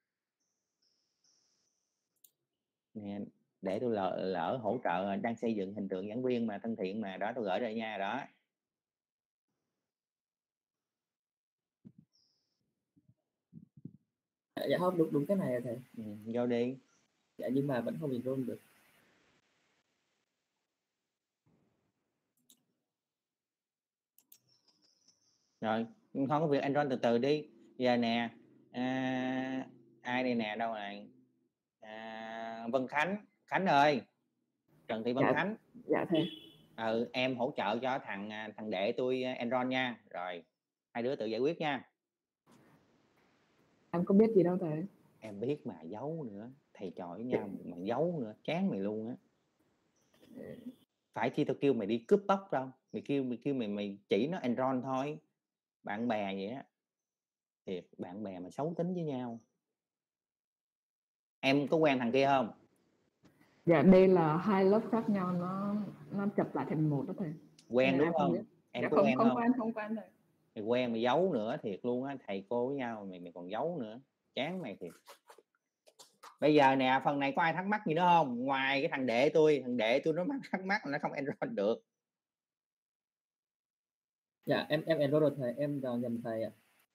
Nè, để tôi lỡ, lỡ hỗ trợ đang xây dựng hình tượng giảng viên mà thân thiện mà đó, tôi gửi ra nha đó. Dạ không, đúng đúng cái này thầy. Ừ, vô đi. Dạ nhưng mà vẫn không enroll được. Rồi, không có việc enroll từ từ đi. Giờ nè, à, ai đây nè, đâu này? À, Vân Khánh, Khánh ơi. Trần Thị Vân Dạ. Khánh. Dạ thầy. Ừ, em hỗ trợ cho thằng thằng đệ tôi enroll nha. Rồi, hai đứa tự giải quyết nha. Em có biết gì đâu thầy. Em biết mà giấu nữa, thầy trò với nhau mà giấu nữa, chán mày luôn á. Phải chi tao kêu mày đi cướp tóc đâu, mày kêu mày kêu mày mày chỉ nó enroll thôi. Bạn bè vậy á. Thiệt, bạn bè mà xấu tính với nhau. Em có quen thằng kia không? Dạ đây là hai lớp khác nhau, nó nó chập lại thành một đó thầy. Quen đúng em không? biết. Em Dạ có không quen không không? quen không quen thầy. Mày quen mày giấu nữa, thiệt luôn á, thầy cô với nhau mày mày còn giấu nữa, chán mày thiệt. Bây giờ nè, phần này có ai thắc mắc gì nữa không? Ngoài cái thằng đệ tôi, thằng đệ tôi nó mắc thắc mắc là nó không enroll được. Dạ em em enroll rồi thầy, em vào nhầm thầy ạ.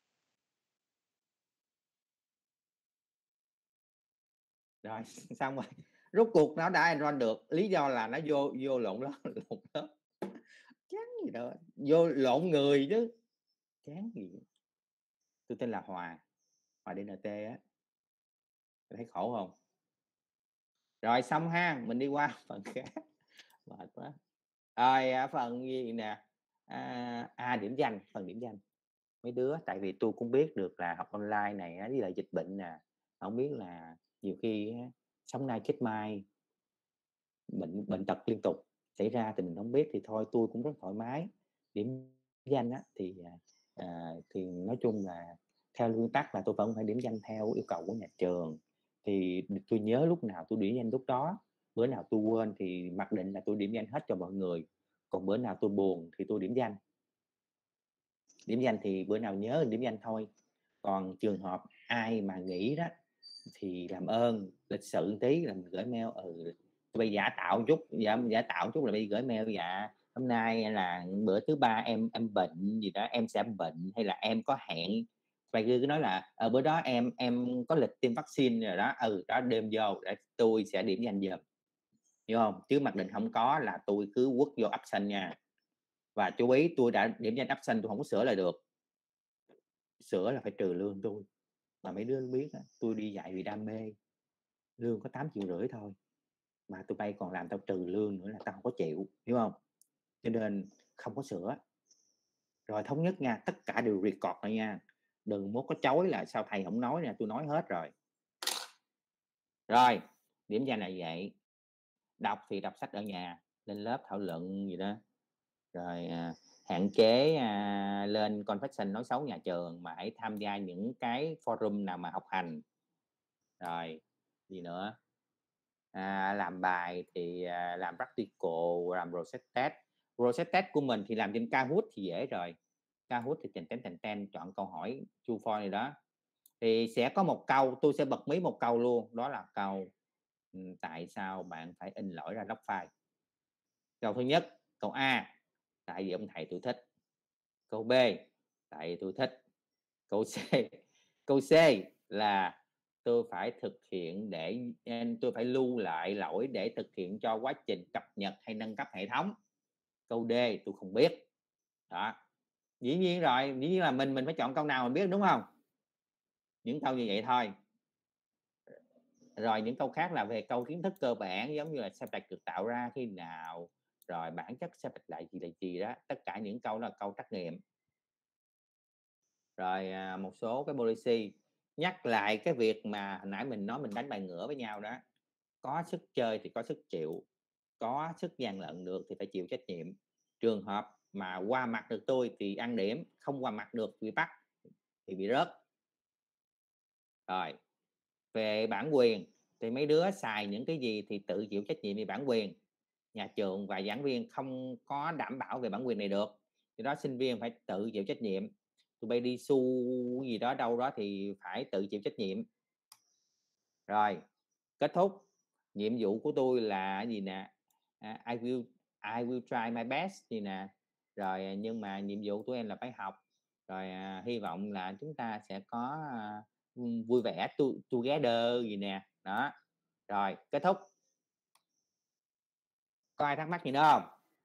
Rồi xong rồi, rốt cuộc nó đã enroll được, lý do là nó vô vô lộn lớp lộn lớp chán gì đâu, vô lộn người chứ chán gì. Tôi tên là Hòa, Hòa đê en tê á, thấy khổ không? Rồi xong ha, mình đi qua phần khác. Mệt quá. Rồi phần gì nè, à, à điểm danh, phần điểm danh mấy đứa, tại vì tôi cũng biết được là học online này với lại dịch bệnh nè, không biết là nhiều khi sống nay chết mai, bệnh bệnh tật liên tục xảy ra thì mình không biết, thì thôi tôi cũng rất thoải mái. Điểm danh á, thì à, thì nói chung là theo nguyên tắc là tôi vẫn phải điểm danh theo yêu cầu của nhà trường, thì tôi nhớ lúc nào tôi điểm danh lúc đó, bữa nào tôi quên thì mặc định là tôi điểm danh hết cho mọi người, còn bữa nào tôi buồn thì tôi điểm danh. Điểm danh thì bữa nào nhớ điểm danh thôi, còn trường hợp ai mà nghỉ đó thì làm ơn lịch sự một tí là mình gửi mail, ừ bây giả tạo chút, giả, giả tạo chút là bây gửi mail, dạ hôm nay là bữa thứ ba em em bệnh gì đó, em sẽ bệnh hay là em có hẹn Vài người cứ nói là ở bữa đó em em có lịch tiêm vaccine rồi đó, ừ đó đêm vô để tôi sẽ điểm danh giùm, hiểu không? Chứ mặc định không có là tôi cứ quất vô absent nha. Và chú ý tôi đã điểm danh absent tôi không có sửa lại được, sửa là phải trừ lương tôi. Mà mấy đứa biết đó, tôi đi dạy vì đam mê, lương có tám triệu rưỡi thôi mà tụi bay còn làm tao trừ lương nữa là tao không có chịu, hiểu không? Cho nên không có sửa. Rồi thống nhất nha, tất cả đều record lại nha, đừng mốt có chối là sao thầy không nói nè, tôi nói hết rồi. Rồi điểm danh là vậy. Đọc thì đọc sách ở nhà, lên lớp thảo luận gì đó. Rồi à, hạn chế à, lên confession nói xấu nhà trường, mà hãy tham gia những cái forum nào mà học hành. Rồi gì nữa, à, làm bài thì à, làm practical, làm process test. Process test của mình thì làm trên Kahoot thì dễ rồi. Kahoot thì ten ten ten ten chọn câu hỏi true false này đó, thì sẽ có một câu tôi sẽ bật mí một câu luôn, đó là câu tại sao bạn phải in lỗi ra log file. Câu thứ nhất, câu A, tại vì ông thầy tôi thích. Câu B, tại vì tôi thích. Câu C, câu C là tôi phải thực hiện để tôi phải lưu lại lỗi để thực hiện cho quá trình cập nhật hay nâng cấp hệ thống. Câu D tôi không biết. Đó, dĩ nhiên rồi, dĩ nhiên là mình mình phải chọn câu nào mình biết, đúng không? Những câu như vậy thôi. Rồi những câu khác là về câu kiến thức cơ bản, giống như là xe lệch được tạo ra khi nào, rồi bản chất xe lệch lại gì là gì đó, tất cả những câu là câu trắc nghiệm. Rồi à, một số cái policy, nhắc lại cái việc mà hồi nãy mình nói mình đánh bài ngửa với nhau đó, có sức chơi thì có sức chịu, có sức gian lận được thì phải chịu trách nhiệm. Trường hợp mà qua mặt được tôi thì ăn điểm, không qua mặt được thì bắt thì bị rớt. Rồi về bản quyền thì mấy đứa xài những cái gì thì tự chịu trách nhiệm về bản quyền. Nhà trường và giảng viên không có đảm bảo về bản quyền này được, thì đó sinh viên phải tự chịu trách nhiệm. Tụi bay đi su gì đó đâu đó thì phải tự chịu trách nhiệm. Rồi kết thúc, nhiệm vụ của tôi là gì nè, à, I will I will try my best gì nè. Rồi nhưng mà nhiệm vụ của em là phải học. Rồi à, hy vọng là chúng ta sẽ có à, vui vẻ to, together gì nè đó. Rồi kết thúc. Có ai thắc mắc gì nữa không?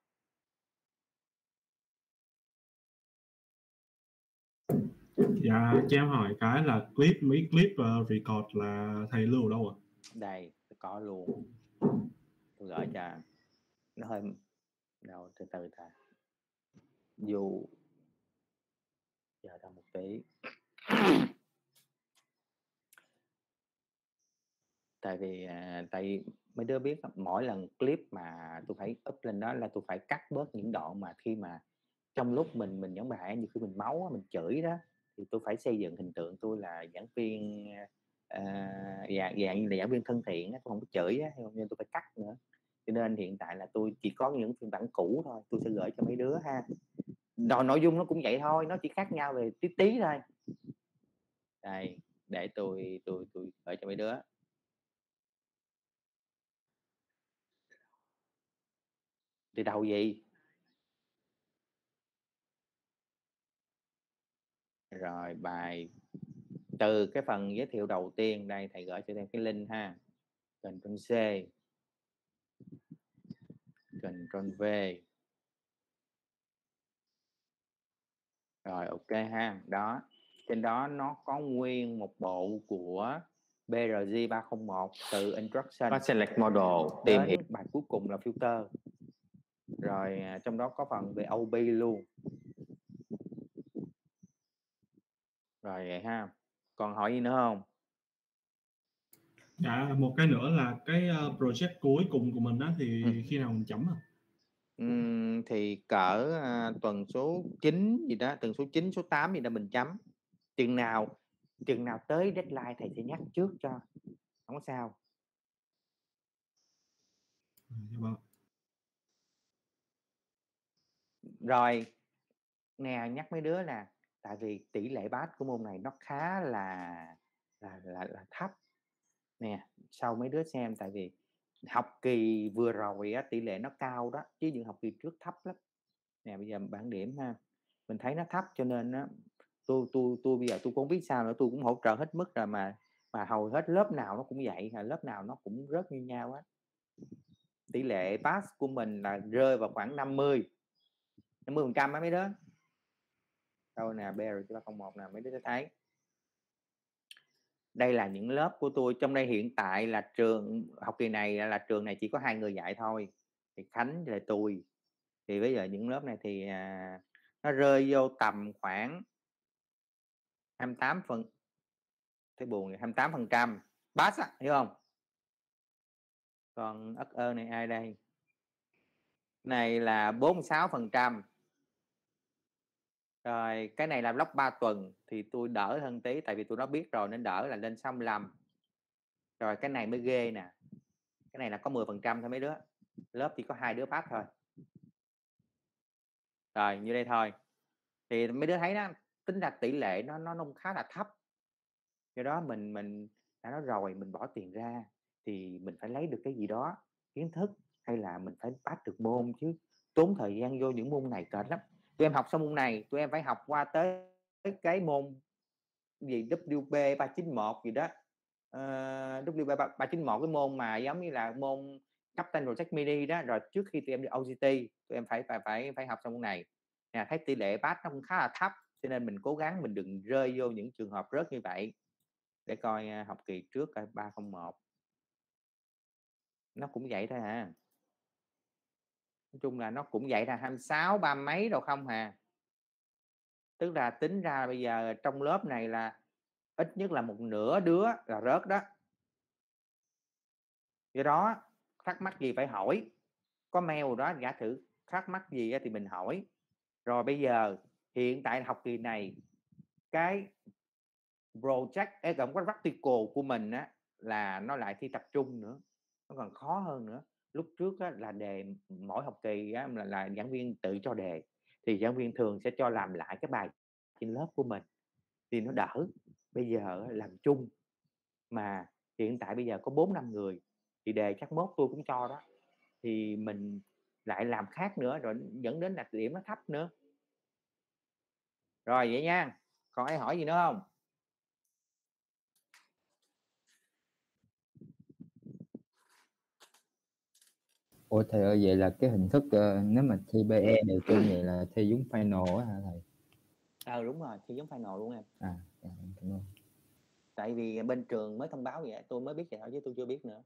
Dạ cho em hỏi cái là clip mấy clip uh, record là thầy lưu ở đâu ạ? Đây có luôn, tôi gửi cho. Nó hơi đâu, từ từ ta, dù chờ tao một tí. Tại vì à, tại mấy đứa biết mỗi lần clip mà tôi phải up lên đó là tôi phải cắt bớt những đoạn mà khi mà trong lúc mình mình giảng bài như khi mình máu mình chửi đó, thì tôi phải xây dựng hình tượng tôi là giảng viên à, dạng dạng như là giảng viên thân thiện, tôi không có chửi á, nên tôi phải cắt nữa. Cho nên hiện tại là tôi chỉ có những phiên bản cũ thôi, tôi sẽ gửi cho mấy đứa ha. Rồi nội dung nó cũng vậy thôi, nó chỉ khác nhau về tí tí thôi. Đây để tôi tôi tôi gửi cho mấy đứa. Từ đầu gì? Rồi bài từ cái phần giới thiệu đầu tiên, đây thầy gửi cho em cái link ha. Ctrl C, Ctrl V. Rồi ok ha. Đó, trên đó nó có nguyên một bộ của B R G ba không một, từ instruction và select model tìm hiểu bài cuối cùng là filter. Rồi trong đó có phần về O B luôn. Rồi vậy ha. Còn hỏi gì nữa không? Dạ một cái nữa là cái uh, project cuối cùng của mình đó thì ừ. khi nào mình chấm à? Uhm, thì cỡ uh, tuần số chín gì đó, tuần số chín, số tám gì đó mình chấm. Chừng nào chừng nào tới deadline thầy sẽ nhắc trước cho, không có sao. Dạ vâng. Rồi nè, nhắc mấy đứa là tại vì tỷ lệ pass của môn này nó khá là là là, là thấp nè, sau mấy đứa xem, tại vì học kỳ vừa rồi á, tỷ lệ nó cao đó, chứ những học kỳ trước thấp lắm nè. Bây giờ bảng điểm ha, mình thấy nó thấp cho nên á, tôi tôi tôi bây giờ tôi cũng không biết sao nữa, tôi cũng hỗ trợ hết mức rồi mà mà hầu hết lớp nào nó cũng vậy, lớp nào nó cũng rớt như nhau á. Tỷ lệ pass của mình là rơi vào khoảng năm mươi năm mươi phần trăm á mấy đứa. Đâu nè, bê rờ ba không một nè, mấy đứa thấy. Đây là những lớp của tôi. Trong đây hiện tại là trường học kỳ này là trường này chỉ có hai người dạy thôi, thì Khánh là tôi. Thì bây giờ những lớp này thì à, nó rơi vô tầm khoảng hai mươi tám phần, thấy buồn vậy, hai mươi tám phần trăm pass á, hiểu không? Còn ất ơ này ai đây? Này là bốn mươi sáu phần trăm. Rồi cái này là block ba tuần thì tôi đỡ hơn tí, tại vì tôi nó biết rồi nên đỡ, là lên sáu mươi lăm. Rồi cái này mới ghê nè, cái này là có mười phần trăm thôi mấy đứa, lớp chỉ có hai đứa pass thôi. Rồi như đây thôi, thì mấy đứa thấy đó, tính ra tỷ lệ nó nó nó khá là thấp. Do đó mình mình đã nói rồi, mình bỏ tiền ra thì mình phải lấy được cái gì đó, kiến thức, hay là mình phải pass được môn chứ. Tốn thời gian vô những môn này cực lắm. Tụi em học xong môn này, tụi em phải học qua tới cái môn gì W P ba chín một gì đó, uh, W P ba chín một, cái môn mà giống như là môn Captain Project Mini đó. Rồi trước khi tụi em đi O G T, tụi em phải phải phải phải học xong môn này nè. Thấy tỷ lệ pass nó cũng khá là thấp, cho nên mình cố gắng mình đừng rơi vô những trường hợp rớt như vậy. Để coi uh, học kỳ trước uh, ba không một nó cũng vậy thôi à. Nói chung là nó cũng vậy là hai mươi sáu ba mấy đâu không hà. Tức là tính ra bây giờ trong lớp này là ít nhất là một nửa đứa là rớt đó. Do đó thắc mắc gì phải hỏi, có mail đó giả thử thắc mắc gì thì mình hỏi. Rồi bây giờ hiện tại học kỳ này cái project cái practical của mình á, là nó lại thi tập trung nữa, nó còn khó hơn nữa. Lúc trước á, là đề mỗi học kỳ á, là, là giảng viên tự cho đề, thì giảng viên thường sẽ cho làm lại cái bài trên lớp của mình thì nó đỡ. Bây giờ làm chung mà hiện tại bây giờ có bốn năm người thì đề chắc mốt tôi cũng cho đó, thì mình lại làm khác nữa, rồi dẫn đến là điểm nó thấp nữa. Rồi vậy nha, còn ai hỏi gì nữa không? Ủa thầy ơi, vậy là cái hình thức uh, nếu mà thi bê e đều chung vậy là thi giống final á hả thầy? Ờ đúng rồi, thi giống final luôn em. À, cảm ơn. Tại vì bên trường mới thông báo vậy, tôi mới biết vậy thôi chứ tôi chưa biết nữa.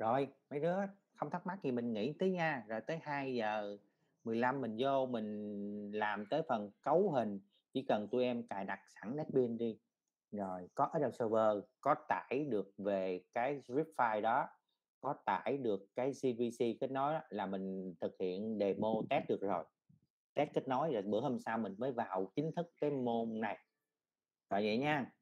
Rồi mấy đứa không thắc mắc gì mình nghỉ tí nha, rồi tới hai giờ mười lăm mình vô mình làm tới phần cấu hình. Chỉ cần tụi em cài đặt sẵn NetBeans đi, rồi có ở đâu server, có tải được về cái script file đó, có tải được cái giê vê xê kết nối đó, là mình thực hiện demo test được rồi. Test kết nối rồi bữa hôm sau mình mới vào chính thức cái môn này. Rồi vậy nha.